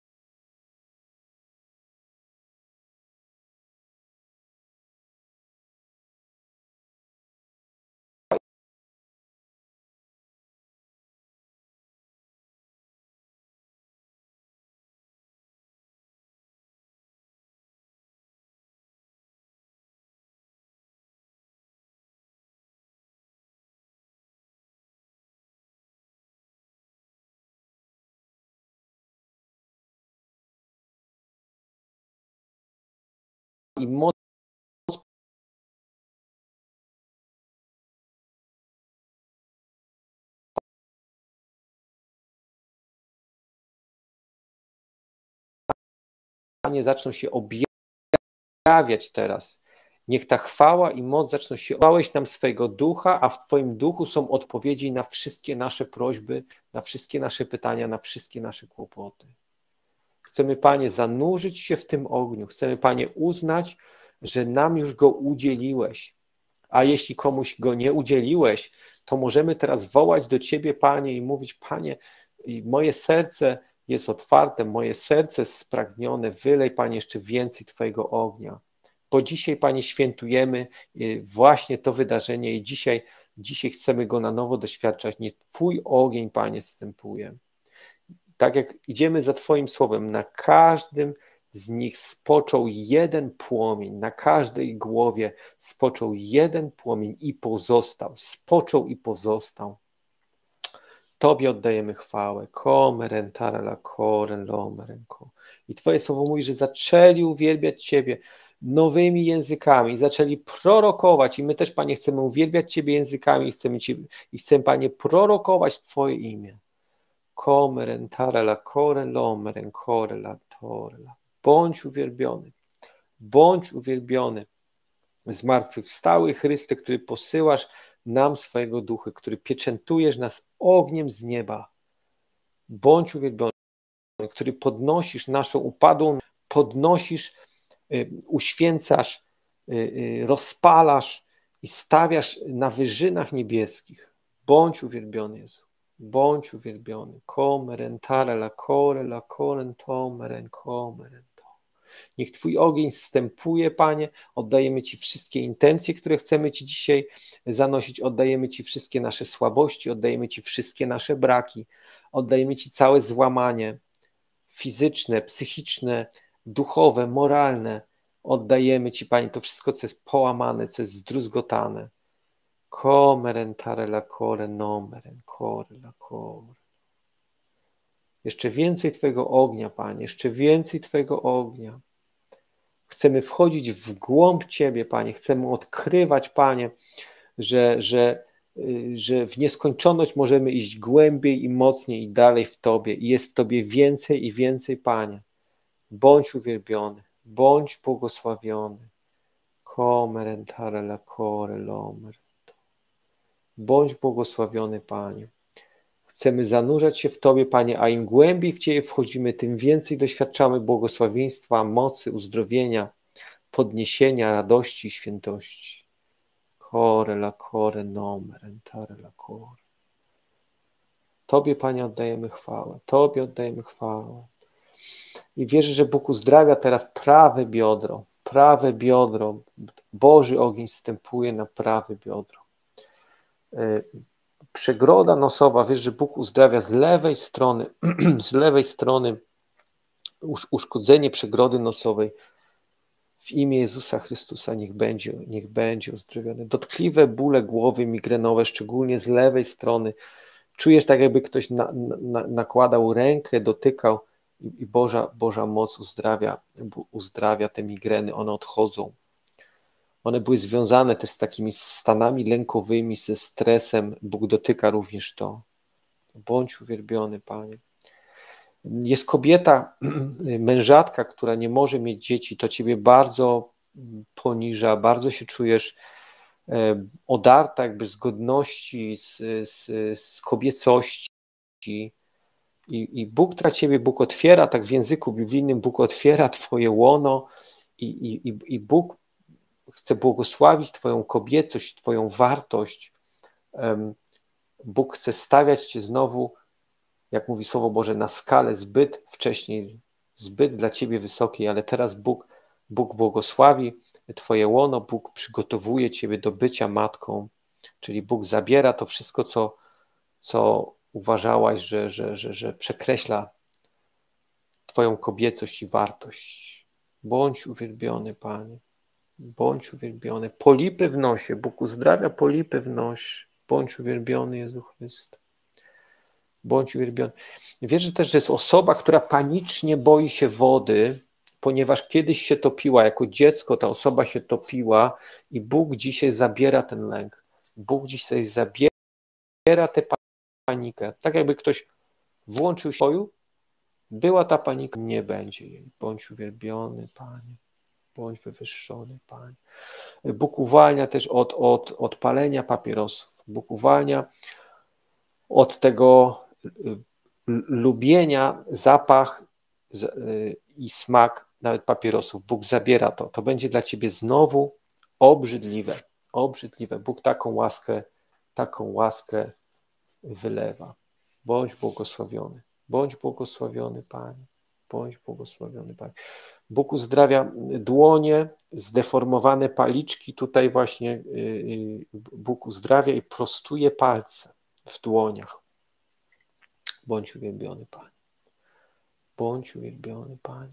i moc Panie zaczną się objawiać teraz. Niech ta chwała i moc zaczną się. Dałeś nam swojego ducha, a w Twoim duchu są odpowiedzi na wszystkie nasze prośby, na wszystkie nasze pytania, na wszystkie nasze kłopoty. Chcemy, Panie, zanurzyć się w tym ogniu. Chcemy, Panie, uznać, że nam już go udzieliłeś. A jeśli komuś go nie udzieliłeś, to możemy teraz wołać do Ciebie, Panie, i mówić: Panie, moje serce jest otwarte, moje serce jest spragnione, wylej, Panie, jeszcze więcej Twojego ognia. Bo dzisiaj, Panie, świętujemy właśnie to wydarzenie i dzisiaj, dzisiaj chcemy go na nowo doświadczać. Niech Twój ogień, Panie, zstępuje. Tak jak idziemy za Twoim słowem, na każdym z nich spoczął jeden płomień, na każdej głowie spoczął jeden płomień i pozostał, spoczął i pozostał. Tobie oddajemy chwałę. I Twoje słowo mówi, że zaczęli uwielbiać Ciebie nowymi językami, zaczęli prorokować i my też, Panie, chcemy uwielbiać Ciebie językami i chcemy, Ciebie, i chcemy, Panie, prorokować Twoje imię. Bądź uwielbiony, bądź uwielbiony, zmartwychwstały Chryste, który posyłasz nam swojego ducha, który pieczętujesz nas ogniem z nieba. Bądź uwielbiony, który podnosisz naszą upadłą, podnosisz, uświęcasz, rozpalasz i stawiasz na wyżynach niebieskich. Bądź uwielbiony, Jezu. Bądź uwielbiony. Niech Twój ogień zstępuje, Panie. Oddajemy Ci wszystkie intencje, które chcemy Ci dzisiaj zanosić. Oddajemy Ci wszystkie nasze słabości, oddajemy Ci wszystkie nasze braki. Oddajemy Ci całe złamanie fizyczne, psychiczne, duchowe, moralne. Oddajemy Ci, Panie, to wszystko, co jest połamane, co jest zdruzgotane. Jeszcze więcej Twojego ognia, Panie, jeszcze więcej Twojego ognia. Chcemy wchodzić w głąb Ciebie, Panie, chcemy odkrywać, Panie, że, że, że w nieskończoność możemy iść głębiej i mocniej i dalej w Tobie i jest w Tobie więcej i więcej, Panie. Bądź uwielbiony, bądź błogosławiony. Bądź błogosławiony, Panie. Chcemy zanurzać się w Tobie, Panie, a im głębiej w Ciebie wchodzimy, tym więcej doświadczamy błogosławieństwa, mocy, uzdrowienia, podniesienia, radości, świętości. Kore la kore nomer, entare la kore. Tobie, Panie, oddajemy chwałę. Tobie oddajemy chwałę. I wierzę, że Bóg uzdrawia teraz prawe biodro. Prawe biodro. Boży ogień zstępuje na prawe biodro. Przegroda nosowa, wiesz, że Bóg uzdrawia z lewej strony, z lewej strony uszkodzenie przegrody nosowej. W imię Jezusa Chrystusa niech będzie, niech będzie uzdrowiony. Dotkliwe bóle głowy migrenowe, szczególnie z lewej strony. Czujesz tak, jakby ktoś na, na, nakładał rękę, dotykał i, i Boża, Boża moc uzdrawia, uzdrawia te migreny, one odchodzą. One były związane też z takimi stanami lękowymi, ze stresem. Bóg dotyka również to. Bądź uwielbiony, Panie. Jest kobieta, mężatka, która nie może mieć dzieci, to Ciebie bardzo poniża, bardzo się czujesz odarta jakby z godności, z, z, z kobiecości. I, I Bóg dla Ciebie, Bóg otwiera, tak w języku biblijnym, Bóg otwiera Twoje łono i, i, i Bóg chce błogosławić Twoją kobiecość, Twoją wartość. Bóg chce stawiać Cię znowu, jak mówi Słowo Boże, na skalę zbyt wcześniej, zbyt dla Ciebie wysokiej, ale teraz Bóg, Bóg błogosławi Twoje łono, Bóg przygotowuje Ciebie do bycia matką, czyli Bóg zabiera to wszystko, co, co uważałaś, że, że, że, że przekreśla Twoją kobiecość i wartość. Bądź uwielbiony, Panie. Bądź uwielbiony. Polipy w nosie. Bóg uzdrawia polipy w nosie. Bądź uwielbiony, Jezu Chryste. Bądź uwielbiony. Wierzę też, że jest osoba, która panicznie boi się wody, ponieważ kiedyś się topiła. Jako dziecko ta osoba się topiła i Bóg dzisiaj zabiera ten lęk. Bóg dzisiaj zabiera tę panikę. Tak jakby ktoś włączył się w boju, była ta panika, nie będzie jej. Bądź uwielbiony, Panie. Bądź wywyższony, Panie. Bóg uwalnia też od, od, od palenia papierosów. Bóg uwalnia od tego lubienia, zapach i smak nawet papierosów. Bóg zabiera to. To będzie dla Ciebie znowu obrzydliwe. Obrzydliwe. Bóg taką łaskę, taką łaskę wylewa. Bądź błogosławiony. Bądź błogosławiony, Panie. Bądź błogosławiony, Panie. Bóg uzdrawia dłonie, zdeformowane paliczki. Tutaj właśnie Bóg uzdrawia i prostuje palce w dłoniach. Bądź uwielbiony, Panie. Bądź uwielbiony, Panie.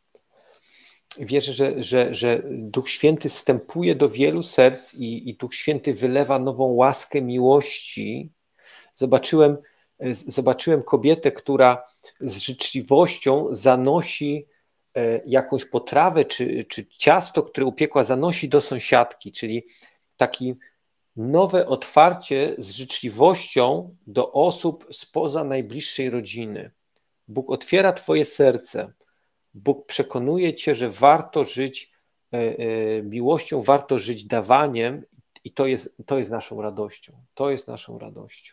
Wierzę, że, że, że Duch Święty wstępuje do wielu serc i, i Duch Święty wylewa nową łaskę miłości. Zobaczyłem, zobaczyłem kobietę, która z życzliwością zanosi jakąś potrawę czy, czy ciasto, które upiekła, zanosi do sąsiadki, czyli takie nowe otwarcie z życzliwością do osób spoza najbliższej rodziny. Bóg otwiera Twoje serce. Bóg przekonuje Cię, że warto żyć miłością, warto żyć dawaniem i to jest, to jest naszą radością. To jest naszą radością.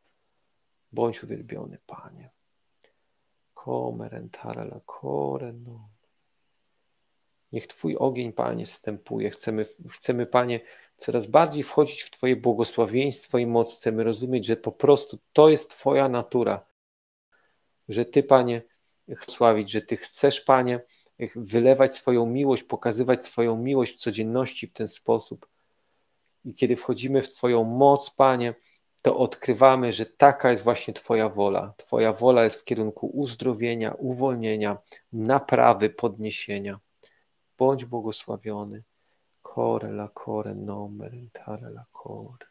Bądź uwielbiony, Panie. Niech Twój ogień, Panie, zstępuje. Chcemy, chcemy, Panie, coraz bardziej wchodzić w Twoje błogosławieństwo i moc. Chcemy rozumieć, że po prostu to jest Twoja natura. Że Ty, Panie, chcesz sławić, że Ty chcesz, Panie, wylewać swoją miłość, pokazywać swoją miłość w codzienności w ten sposób. I kiedy wchodzimy w Twoją moc, Panie, to odkrywamy, że taka jest właśnie Twoja wola. Twoja wola jest w kierunku uzdrowienia, uwolnienia, naprawy, podniesienia. Bądź błogosławiony. Kore la kore nomer, tare la kore.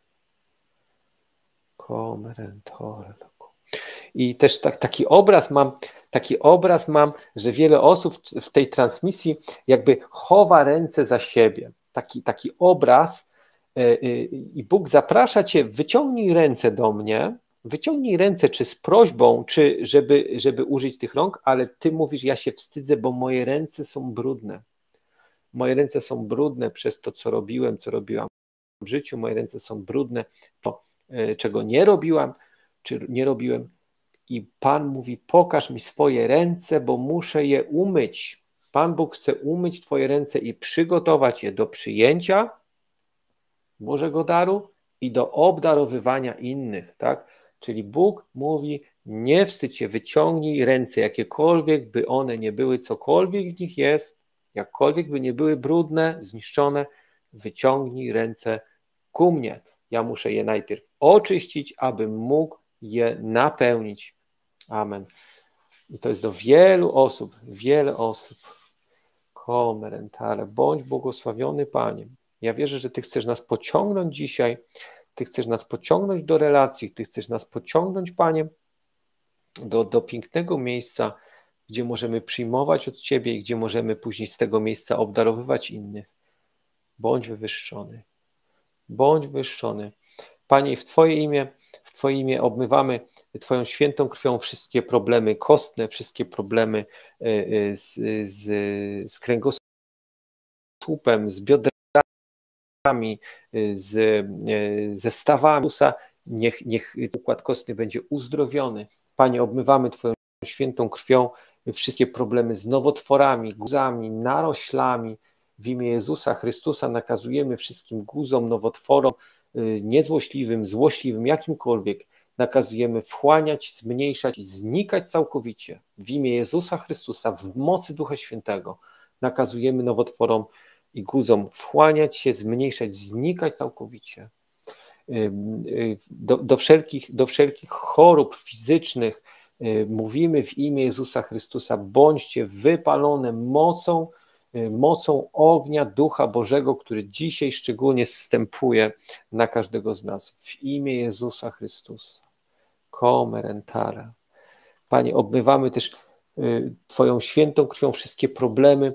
Komerentore la kore. I też tak, taki obraz mam, taki obraz mam, że wiele osób w tej transmisji jakby chowa ręce za siebie. Taki, taki obraz i Bóg zaprasza Cię, wyciągnij ręce do mnie, wyciągnij ręce czy z prośbą, czy żeby, żeby użyć tych rąk, ale Ty mówisz, ja się wstydzę, bo moje ręce są brudne. Moje ręce są brudne przez to, co robiłem, co robiłam w życiu. Moje ręce są brudne, to, czego nie robiłam. czy nie robiłem. I Pan mówi, pokaż mi swoje ręce, bo muszę je umyć. Pan Bóg chce umyć twoje ręce i przygotować je do przyjęcia Bożego daru i do obdarowywania innych, tak? Czyli Bóg mówi, nie wstydź się, wyciągnij ręce jakiekolwiek, by one nie były, cokolwiek w nich jest, jakkolwiek by nie były brudne, zniszczone, wyciągnij ręce ku mnie. Ja muszę je najpierw oczyścić, abym mógł je napełnić. Amen. I to jest do wielu osób, wiele osób. Komerentale, bądź błogosławiony Panie. Ja wierzę, że Ty chcesz nas pociągnąć dzisiaj, Ty chcesz nas pociągnąć do relacji, Ty chcesz nas pociągnąć, Panie, do, do pięknego miejsca, gdzie możemy przyjmować od Ciebie i gdzie możemy później z tego miejsca obdarowywać innych. Bądź wywyższony. Bądź wywyższony. Panie, w Twoje imię, w Twoje imię obmywamy Twoją świętą krwią wszystkie problemy kostne, wszystkie problemy z, z, z kręgosłupem, z biodrami, z, ze stawami. Niech, niech układ kostny będzie uzdrowiony. Panie, obmywamy Twoją świętą krwią wszystkie problemy z nowotworami, guzami, naroślami. W imię Jezusa Chrystusa nakazujemy wszystkim guzom, nowotworom, niezłośliwym, złośliwym, jakimkolwiek, nakazujemy wchłaniać, zmniejszać i znikać całkowicie. W imię Jezusa Chrystusa, w mocy Ducha Świętego, nakazujemy nowotworom i guzom wchłaniać się, zmniejszać, znikać całkowicie. Do, do, wszelkich, do wszelkich chorób fizycznych mówimy w imię Jezusa Chrystusa, bądźcie wypalone mocą, mocą ognia Ducha Bożego, który dzisiaj szczególnie zstępuje na każdego z nas. W imię Jezusa Chrystusa. Komerentara. Panie, obmywamy też Twoją świętą krwią wszystkie problemy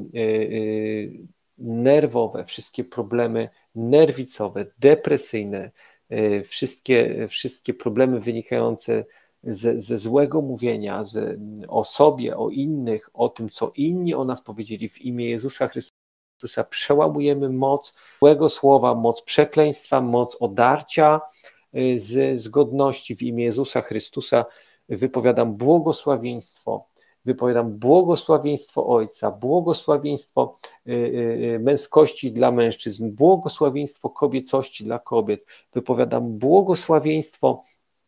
nerwowe, wszystkie problemy nerwicowe, depresyjne, wszystkie, wszystkie problemy wynikające Ze, ze złego mówienia ze, o sobie, o innych, o tym, co inni o nas powiedzieli. W imię Jezusa Chrystusa przełamujemy moc złego słowa, moc przekleństwa, moc odarcia z, z godności. W imię Jezusa Chrystusa wypowiadam błogosławieństwo, wypowiadam błogosławieństwo Ojca, błogosławieństwo męskości dla mężczyzn, błogosławieństwo kobiecości dla kobiet, wypowiadam błogosławieństwo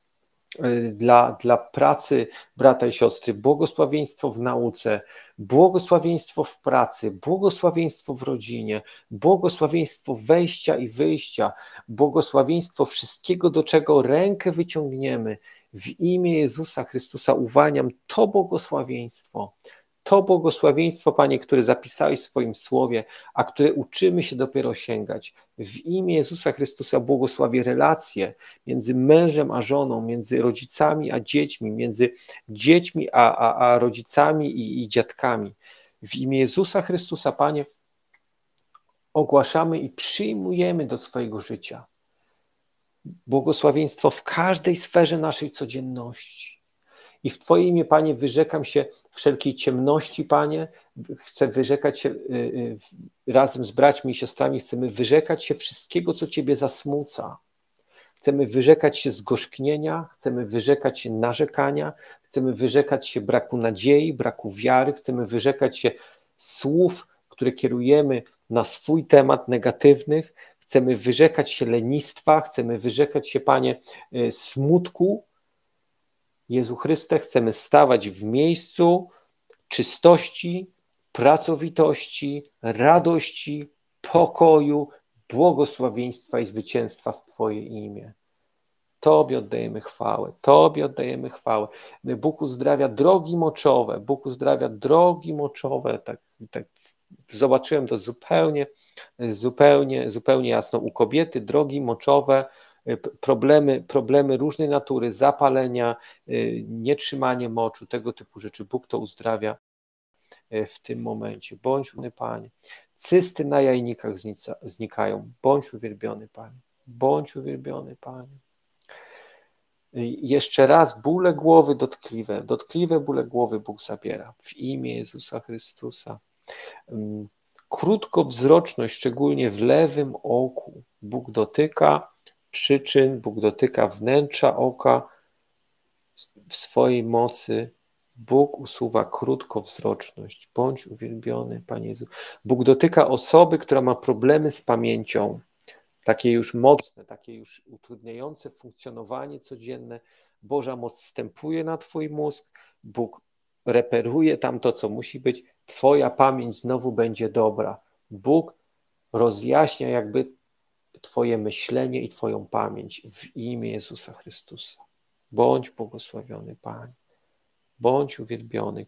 Dla, dla pracy brata i siostry, błogosławieństwo w nauce, błogosławieństwo w pracy, błogosławieństwo w rodzinie, błogosławieństwo wejścia i wyjścia, błogosławieństwo wszystkiego, do czego rękę wyciągniemy. W imię Jezusa Chrystusa uwalniam to błogosławieństwo. To błogosławieństwo, Panie, które zapisałeś w swoim słowie, a które uczymy się dopiero sięgać. W imię Jezusa Chrystusa błogosławię relacje między mężem a żoną, między rodzicami a dziećmi, między dziećmi a, a, a rodzicami i, i dziadkami. W imię Jezusa Chrystusa, Panie, ogłaszamy i przyjmujemy do swojego życia błogosławieństwo w każdej sferze naszej codzienności. I w Twoje imię, Panie, wyrzekam się wszelkiej ciemności, Panie. Chcę wyrzekać się razem z braćmi i siostrami, chcemy wyrzekać się wszystkiego, co Ciebie zasmuca. Chcemy wyrzekać się zgorzknienia, chcemy wyrzekać się narzekania, chcemy wyrzekać się braku nadziei, braku wiary, chcemy wyrzekać się słów, które kierujemy na swój temat negatywnych, chcemy wyrzekać się lenistwa, chcemy wyrzekać się, Panie, smutku. Jezu Chryste, chcemy stawać w miejscu czystości, pracowitości, radości, pokoju, błogosławieństwa i zwycięstwa w Twoje imię. Tobie oddajemy chwałę, Tobie oddajemy chwałę. Bóg uzdrawia drogi moczowe, Bóg uzdrawia drogi moczowe. Tak, tak zobaczyłem to zupełnie, zupełnie, zupełnie jasno. U kobiety drogi moczowe, problemy, problemy różnej natury, zapalenia, nietrzymanie moczu, tego typu rzeczy. Bóg to uzdrawia w tym momencie. Bądź uwielbiony, Panie. Cysty na jajnikach znikają. Bądź uwielbiony, Panie. Bądź uwielbiony, Panie. Jeszcze raz, bóle głowy dotkliwe, dotkliwe bóle głowy Bóg zabiera w imię Jezusa Chrystusa. Krótkowzroczność, szczególnie w lewym oku, Bóg dotyka przyczyn, Bóg dotyka wnętrza oka, w swojej mocy Bóg usuwa krótkowzroczność. Bądź uwielbiony, Panie Jezu. Bóg dotyka osoby, która ma problemy z pamięcią, takie już mocne, takie już utrudniające funkcjonowanie codzienne. Boża moc wstępuje na Twój mózg, Bóg reperuje tam to, co musi być. Twoja pamięć znowu będzie dobra. Bóg rozjaśnia jakby Twoje myślenie i Twoją pamięć w imię Jezusa Chrystusa. Bądź błogosławiony, Panie. Bądź uwielbiony.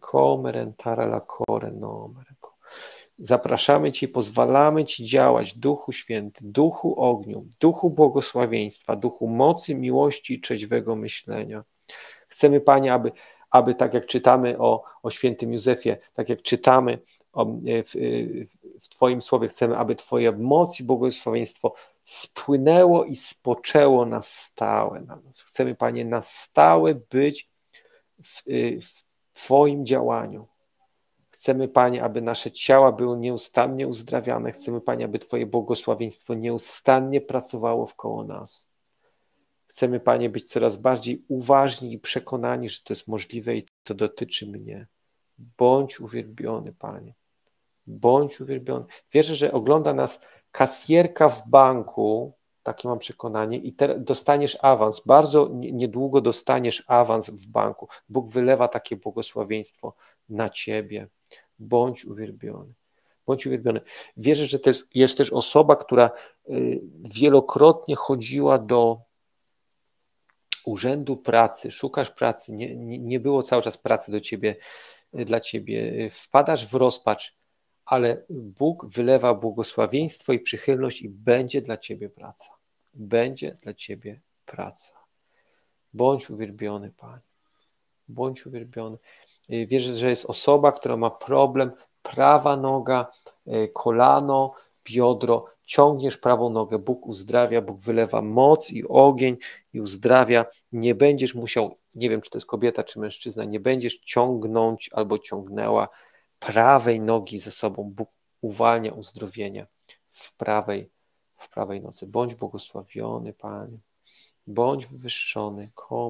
Zapraszamy Cię, pozwalamy Ci działać, Duchu Święty, Duchu ogniu, Duchu błogosławieństwa, Duchu mocy, miłości i trzeźwego myślenia. Chcemy, Panie, aby, aby tak jak czytamy o, o świętym Józefie, tak jak czytamy o, w, w Twoim słowie, chcemy, aby Twoja moc i błogosławieństwo spłynęło i spoczęło na stałe na nas. Chcemy, Panie, na stałe być w, w Twoim działaniu. Chcemy, Panie, aby nasze ciała były nieustannie uzdrawiane. Chcemy, Panie, aby Twoje błogosławieństwo nieustannie pracowało wkoło nas. Chcemy, Panie, być coraz bardziej uważni i przekonani, że to jest możliwe i to dotyczy mnie. Bądź uwielbiony, Panie. Bądź uwielbiony. Wierzę, że ogląda nas kasjerka w banku, takie mam przekonanie, i teraz dostaniesz awans. Bardzo niedługo dostaniesz awans w banku. Bóg wylewa takie błogosławieństwo na Ciebie. Bądź uwielbiony. Bądź uwielbiony. Wierzę, że to jest, jest też osoba, która y, wielokrotnie chodziła do urzędu pracy, szukasz pracy, nie, nie, nie było cały czas pracy do ciebie, dla ciebie, wpadasz w rozpacz, ale Bóg wylewa błogosławieństwo i przychylność i będzie dla ciebie praca. Będzie dla ciebie praca. Bądź uwielbiony, Panie. Bądź uwielbiony. Wierzę, że jest osoba, która ma problem, prawa noga, kolano, biodro, ciągniesz prawą nogę, Bóg uzdrawia, Bóg wylewa moc i ogień i uzdrawia. Nie będziesz musiał, nie wiem, czy to jest kobieta, czy mężczyzna, nie będziesz ciągnąć albo ciągnęła prawej nogi ze sobą. Bóg uwalnia uzdrowienie w prawej, w prawej nocy. Bądź błogosławiony, Panie. Bądź wywyższony.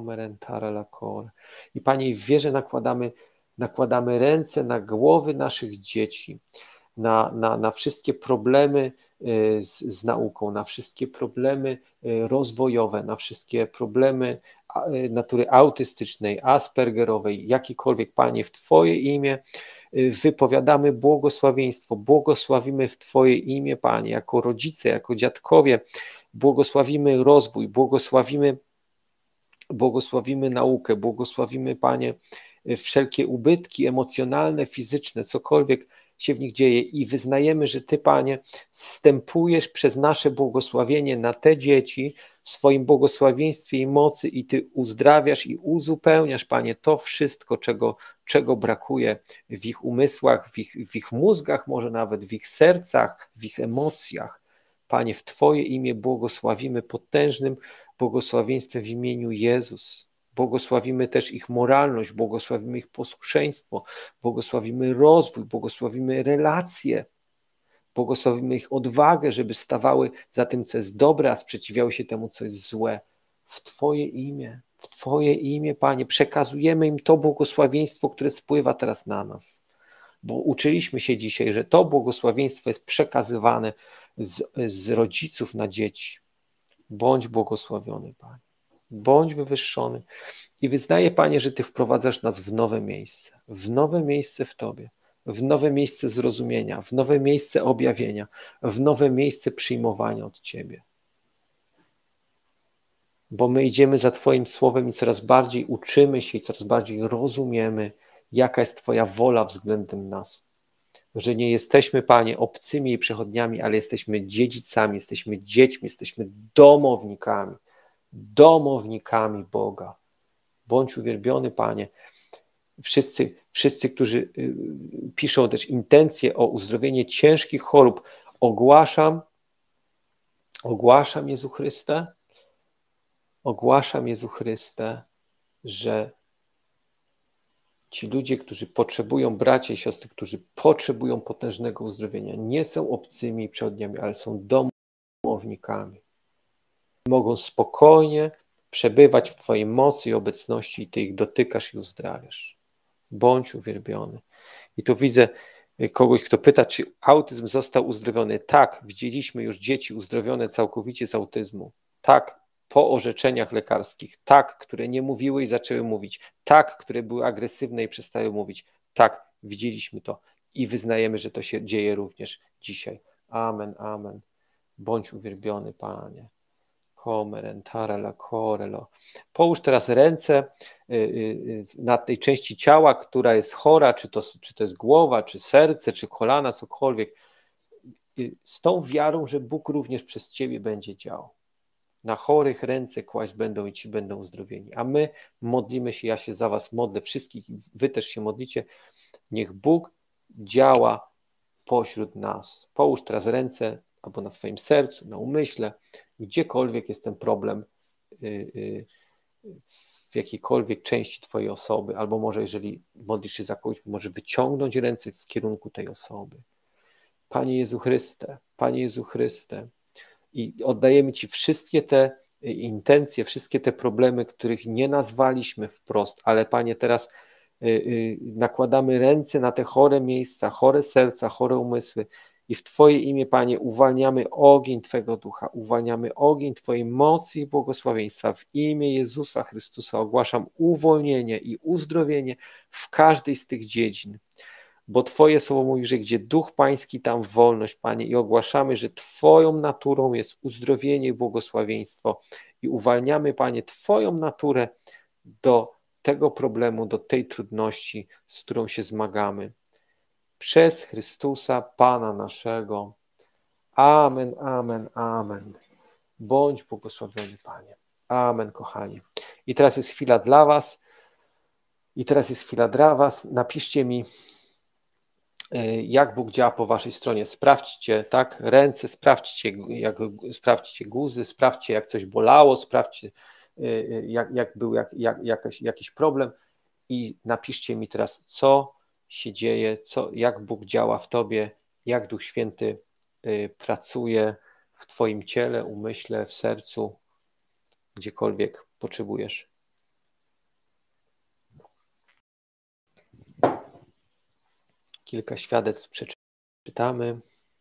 I Panie, w wierze nakładamy, nakładamy ręce na głowy naszych dzieci, na, na, na wszystkie problemy z, z nauką, na wszystkie problemy rozwojowe, na wszystkie problemy natury autystycznej, aspergerowej, jakikolwiek, Panie, w Twoje imię wypowiadamy błogosławieństwo, błogosławimy w Twoje imię, Panie, jako rodzice, jako dziadkowie, błogosławimy rozwój, błogosławimy, błogosławimy naukę, błogosławimy, Panie, wszelkie ubytki emocjonalne, fizyczne, cokolwiek się w nich dzieje i wyznajemy, że Ty, Panie, zstępujesz przez nasze błogosławienie na te dzieci w swoim błogosławieństwie i mocy i Ty uzdrawiasz i uzupełniasz, Panie, to wszystko, czego, czego brakuje w ich umysłach, w ich, w ich mózgach, może nawet w ich sercach, w ich emocjach. Panie, w Twoje imię błogosławimy potężnym błogosławieństwem w imieniu Jezus. Błogosławimy też ich moralność, błogosławimy ich posłuszeństwo, błogosławimy rozwój, błogosławimy relacje, błogosławimy ich odwagę, żeby stawały za tym, co jest dobre, a sprzeciwiały się temu, co jest złe. W Twoje imię, w Twoje imię, Panie, przekazujemy im to błogosławieństwo, które spływa teraz na nas. Bo uczyliśmy się dzisiaj, że to błogosławieństwo jest przekazywane z, z rodziców na dzieci. Bądź błogosławiony, Panie. Bądź wywyższony i wyznaję, Panie, że Ty wprowadzasz nas w nowe miejsce, w nowe miejsce w Tobie, w nowe miejsce zrozumienia, w nowe miejsce objawienia, w nowe miejsce przyjmowania od Ciebie. Bo my idziemy za Twoim słowem i coraz bardziej uczymy się i coraz bardziej rozumiemy, jaka jest Twoja wola względem nas. Że nie jesteśmy, Panie, obcymi i przechodniami, ale jesteśmy dziedzicami, jesteśmy dziećmi, jesteśmy domownikami. domownikami Boga. Bądź uwielbiony, Panie. Wszyscy, wszyscy, którzy piszą też intencje o uzdrowienie ciężkich chorób, ogłaszam, ogłaszam Jezu Chryste, ogłaszam Jezu Chryste, że ci ludzie, którzy potrzebują, bracia i siostry, którzy potrzebują potężnego uzdrowienia, nie są obcymi przechodniami, ale są domownikami. Mogą spokojnie przebywać w Twojej mocy i obecności i Ty ich dotykasz i uzdrawiasz. Bądź uwielbiony. I tu widzę kogoś, kto pyta, czy autyzm został uzdrowiony. Tak, widzieliśmy już dzieci uzdrowione całkowicie z autyzmu. Tak, po orzeczeniach lekarskich. Tak, które nie mówiły i zaczęły mówić. Tak, które były agresywne i przestały mówić. Tak, widzieliśmy to i wyznajemy, że to się dzieje również dzisiaj. Amen, amen. Bądź uwielbiony, Panie. Połóż teraz ręce na tej części ciała, która jest chora, czy to, czy to jest głowa, czy serce, czy kolana, cokolwiek, z tą wiarą, że Bóg również przez Ciebie będzie działał. Na chorych ręce kłaść będą i ci będą uzdrowieni. A my modlimy się, ja się za was modlę, wszystkich, wy też się modlicie. Niech Bóg działa pośród nas. Połóż teraz ręce albo na swoim sercu, na umyśle, gdziekolwiek jest ten problem w jakiejkolwiek części twojej osoby, albo może jeżeli modlisz się za kogoś, może wyciągnąć ręce w kierunku tej osoby. Panie Jezu Chryste, Panie Jezu Chryste, i oddajemy Ci wszystkie te intencje, wszystkie te problemy, których nie nazwaliśmy wprost, ale Panie, teraz nakładamy ręce na te chore miejsca, chore serca, chore umysły i w Twoje imię, Panie, uwalniamy ogień Twojego Ducha, uwalniamy ogień Twojej mocy i błogosławieństwa. W imię Jezusa Chrystusa ogłaszam uwolnienie i uzdrowienie w każdej z tych dziedzin. Bo Twoje słowo mówi, że gdzie Duch Pański, tam wolność, Panie, i ogłaszamy, że Twoją naturą jest uzdrowienie i błogosławieństwo i uwalniamy, Panie, Twoją naturę do tego problemu, do tej trudności, z którą się zmagamy. Przez Chrystusa, Pana naszego. Amen, amen, amen. Bądź błogosławiony, Panie. Amen, kochani. I teraz jest chwila dla was. I teraz jest chwila dla was. Napiszcie mi, jak Bóg działa po waszej stronie. Sprawdźcie, tak, ręce, sprawdźcie, jak, sprawdźcie guzy, sprawdźcie, jak coś bolało, sprawdźcie, jak, jak był jak, jak, jakaś, jakiś problem i napiszcie mi teraz, co się dzieje, co, jak Bóg działa w tobie, jak Duch Święty pracuje w twoim ciele, umyśle, w sercu, gdziekolwiek potrzebujesz. Kilka świadectw przeczytamy.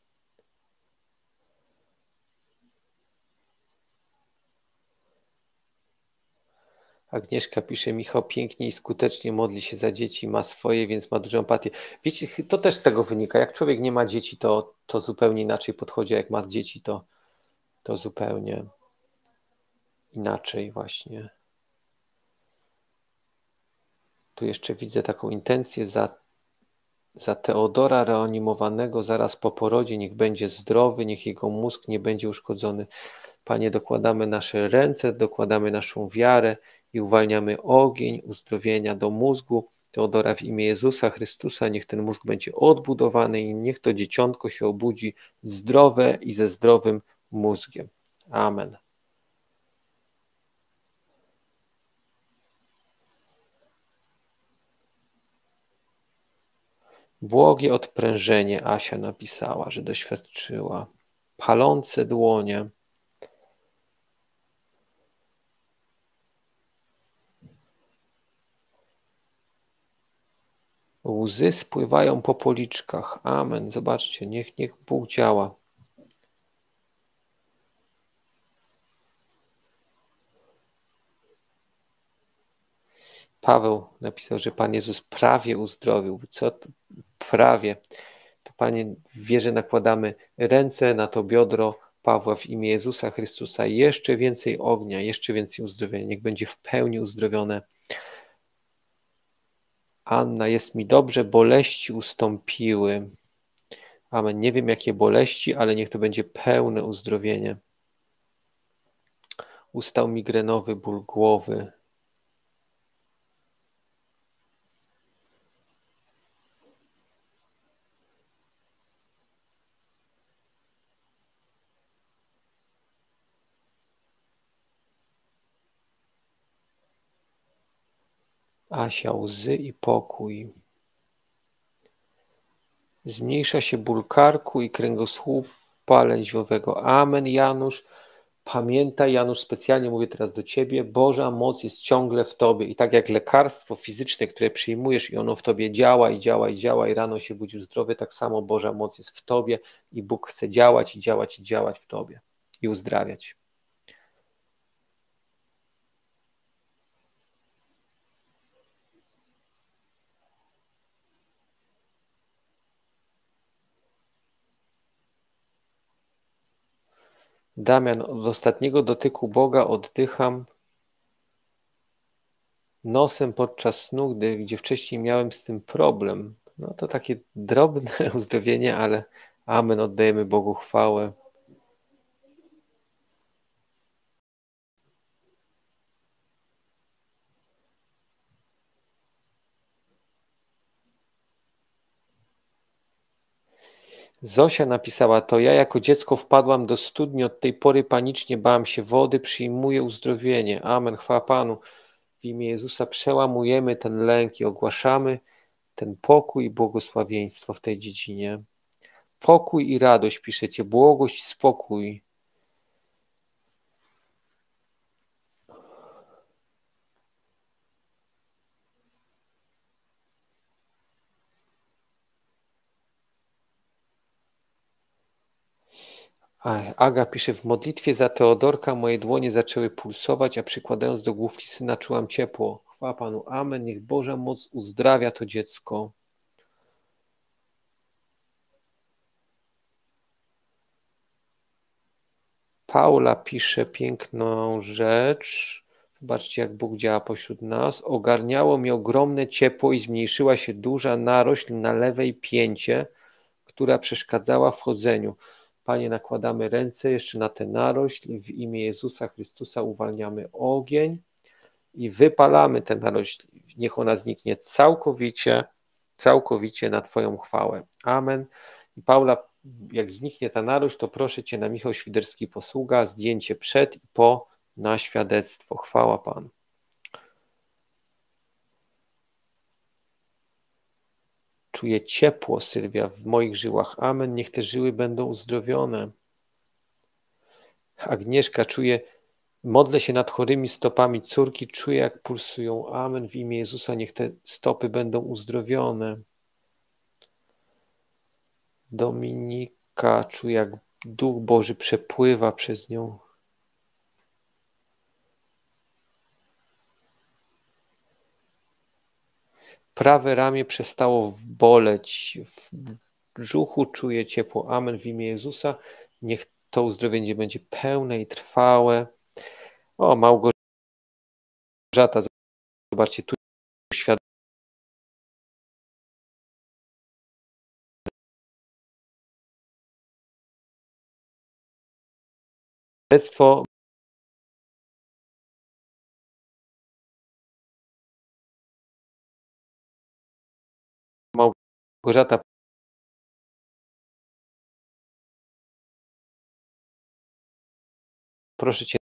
Agnieszka pisze, Michał pięknie i skutecznie modli się za dzieci, ma swoje, więc ma dużą empatię. Wiecie, to też z tego wynika. Jak człowiek nie ma dzieci, to, to zupełnie inaczej podchodzi, a jak ma dzieci, to, to zupełnie inaczej właśnie. Tu jeszcze widzę taką intencję za Za Teodora reanimowanego zaraz po porodzie, niech będzie zdrowy, niech jego mózg nie będzie uszkodzony. Panie, dokładamy nasze ręce, dokładamy naszą wiarę i uwalniamy ogień uzdrowienia do mózgu Teodora w imię Jezusa Chrystusa. Niech ten mózg będzie odbudowany i niech to dzieciątko się obudzi zdrowe i ze zdrowym mózgiem. Amen. Błogie odprężenie, Asia napisała, że doświadczyła. Palące dłonie. Łzy spływają po policzkach. Amen. Zobaczcie, niech, niech Bóg działa. Paweł napisał, że Pan Jezus prawie uzdrowił. Co to? Prawie. To Panie, w wierze nakładamy ręce na to biodro Pawła w imię Jezusa Chrystusa. Jeszcze więcej ognia, jeszcze więcej uzdrowienia. Niech będzie w pełni uzdrowione. Anna, jest mi dobrze, boleści ustąpiły. Amen. Nie wiem, jakie boleści, ale niech to będzie pełne uzdrowienie. Ustał migrenowy, ból głowy. Asia, łzy i pokój. Zmniejsza się ból karku i kręgosłupa lędźwiowego. Amen, Janusz. Pamiętaj, Janusz, specjalnie mówię teraz do ciebie, Boża moc jest ciągle w tobie i tak jak lekarstwo fizyczne, które przyjmujesz i ono w tobie działa i działa i działa i rano się budzisz zdrowy, tak samo Boża moc jest w tobie i Bóg chce działać i działać i działać w tobie i uzdrawiać. Damian, od ostatniego dotyku Boga oddycham nosem podczas snu, gdy, gdzie wcześniej miałem z tym problem. No to takie drobne uzdrowienie, ale amen, oddajemy Bogu chwałę. Zosia napisała to, ja jako dziecko wpadłam do studni, od tej pory panicznie bałam się wody, przyjmuję uzdrowienie. Amen, chwała Panu. W imię Jezusa przełamujemy ten lęk i ogłaszamy ten pokój i błogosławieństwo w tej dziedzinie. Pokój i radość piszecie, błogość, spokój. Aga pisze, w modlitwie za Teodorka moje dłonie zaczęły pulsować, a przykładając do główki syna czułam ciepło. Chwała Panu, amen, niech Boża moc uzdrawia to dziecko. Paula pisze piękną rzecz. Zobaczcie, jak Bóg działa pośród nas. Ogarniało mi ogromne ciepło i zmniejszyła się duża narośl na lewej pięcie, która przeszkadzała w chodzeniu. Panie, nakładamy ręce jeszcze na tę narośl. W imię Jezusa Chrystusa uwalniamy ogień i wypalamy tę narośl. Niech ona zniknie całkowicie, całkowicie na Twoją chwałę. Amen. I Paula, jak zniknie ta narośl, to proszę Cię na Michał Świderski posługa, zdjęcie przed i po na świadectwo. Chwała Panu. Czuję ciepło, Sylwia, w moich żyłach. Amen. Niech te żyły będą uzdrowione. Agnieszka, czuje, modlę się nad chorymi stopami córki, czuję, jak pulsują. Amen. W imię Jezusa niech te stopy będą uzdrowione. Dominika, czuje, jak Duch Boży przepływa przez nią. Prawe ramię przestało boleć. W brzuchu czuję ciepło. Amen. W imię Jezusa niech to uzdrowienie będzie pełne i trwałe. O, Małgorzata, zobaczcie, tu świadectwo. Małgorzata, proszę Cię.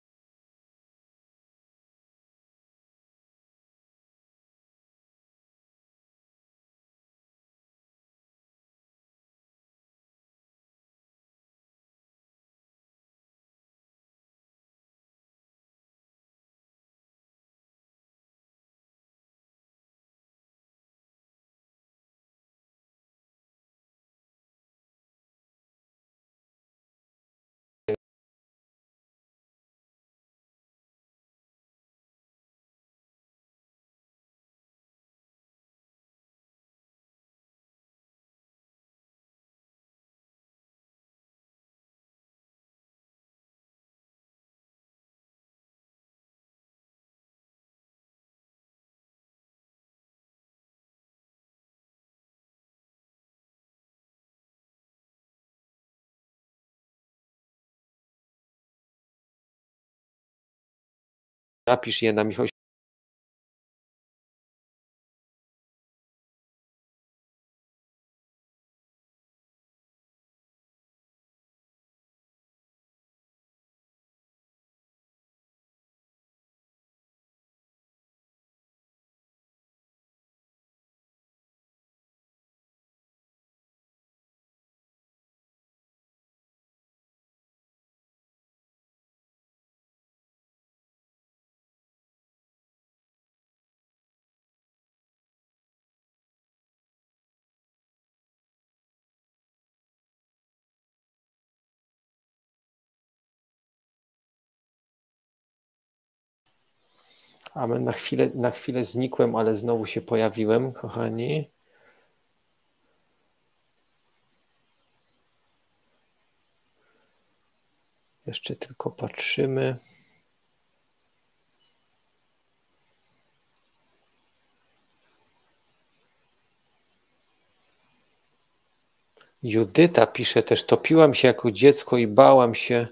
Napisz je na Michał Amen. Na chwilę, na chwilę znikłem, ale znowu się pojawiłem, kochani. Jeszcze tylko patrzymy. Judyta pisze też, topiłam się jako dziecko i bałam się.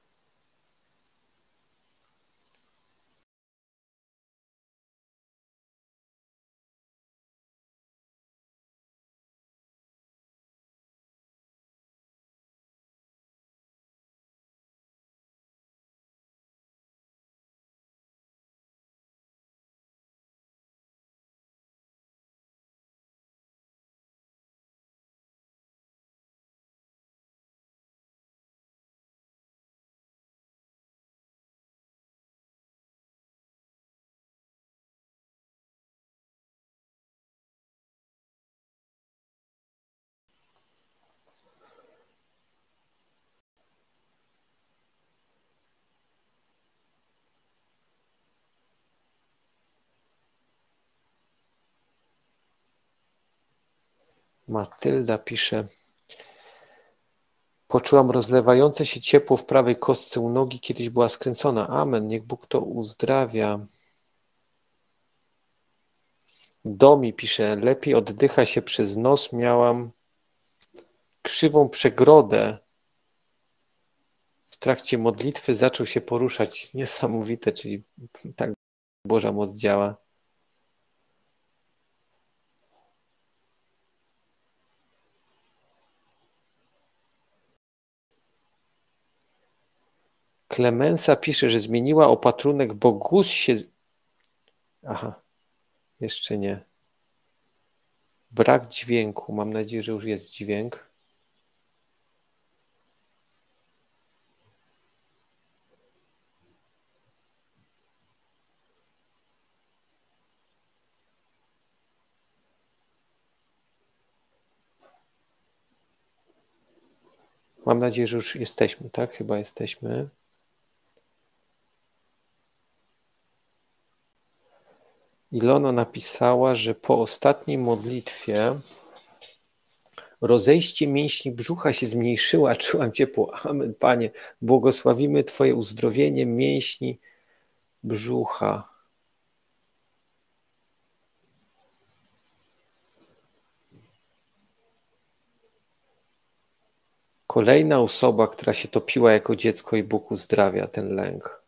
Matylda pisze, poczułam rozlewające się ciepło w prawej kostce u nogi, kiedyś była skręcona. Amen, niech Bóg to uzdrawia. Domi pisze, lepiej oddycha się przez nos, miałam krzywą przegrodę. W trakcie modlitwy zaczął się poruszać. Niesamowite, czyli tak Boża moc działa. Klemensa pisze, że zmieniła opatrunek, bo guz się... Aha, jeszcze nie. Brak dźwięku. Mam nadzieję, że już jest dźwięk. Mam nadzieję, że już jesteśmy, tak? Chyba jesteśmy. Ilona napisała, że po ostatniej modlitwie rozejście mięśni brzucha się zmniejszyło, a czułam ciepło. Amen, Panie. Błogosławimy Twoje uzdrowienie mięśni brzucha. Kolejna osoba, która się topiła jako dziecko i Bóg uzdrawia ten lęk.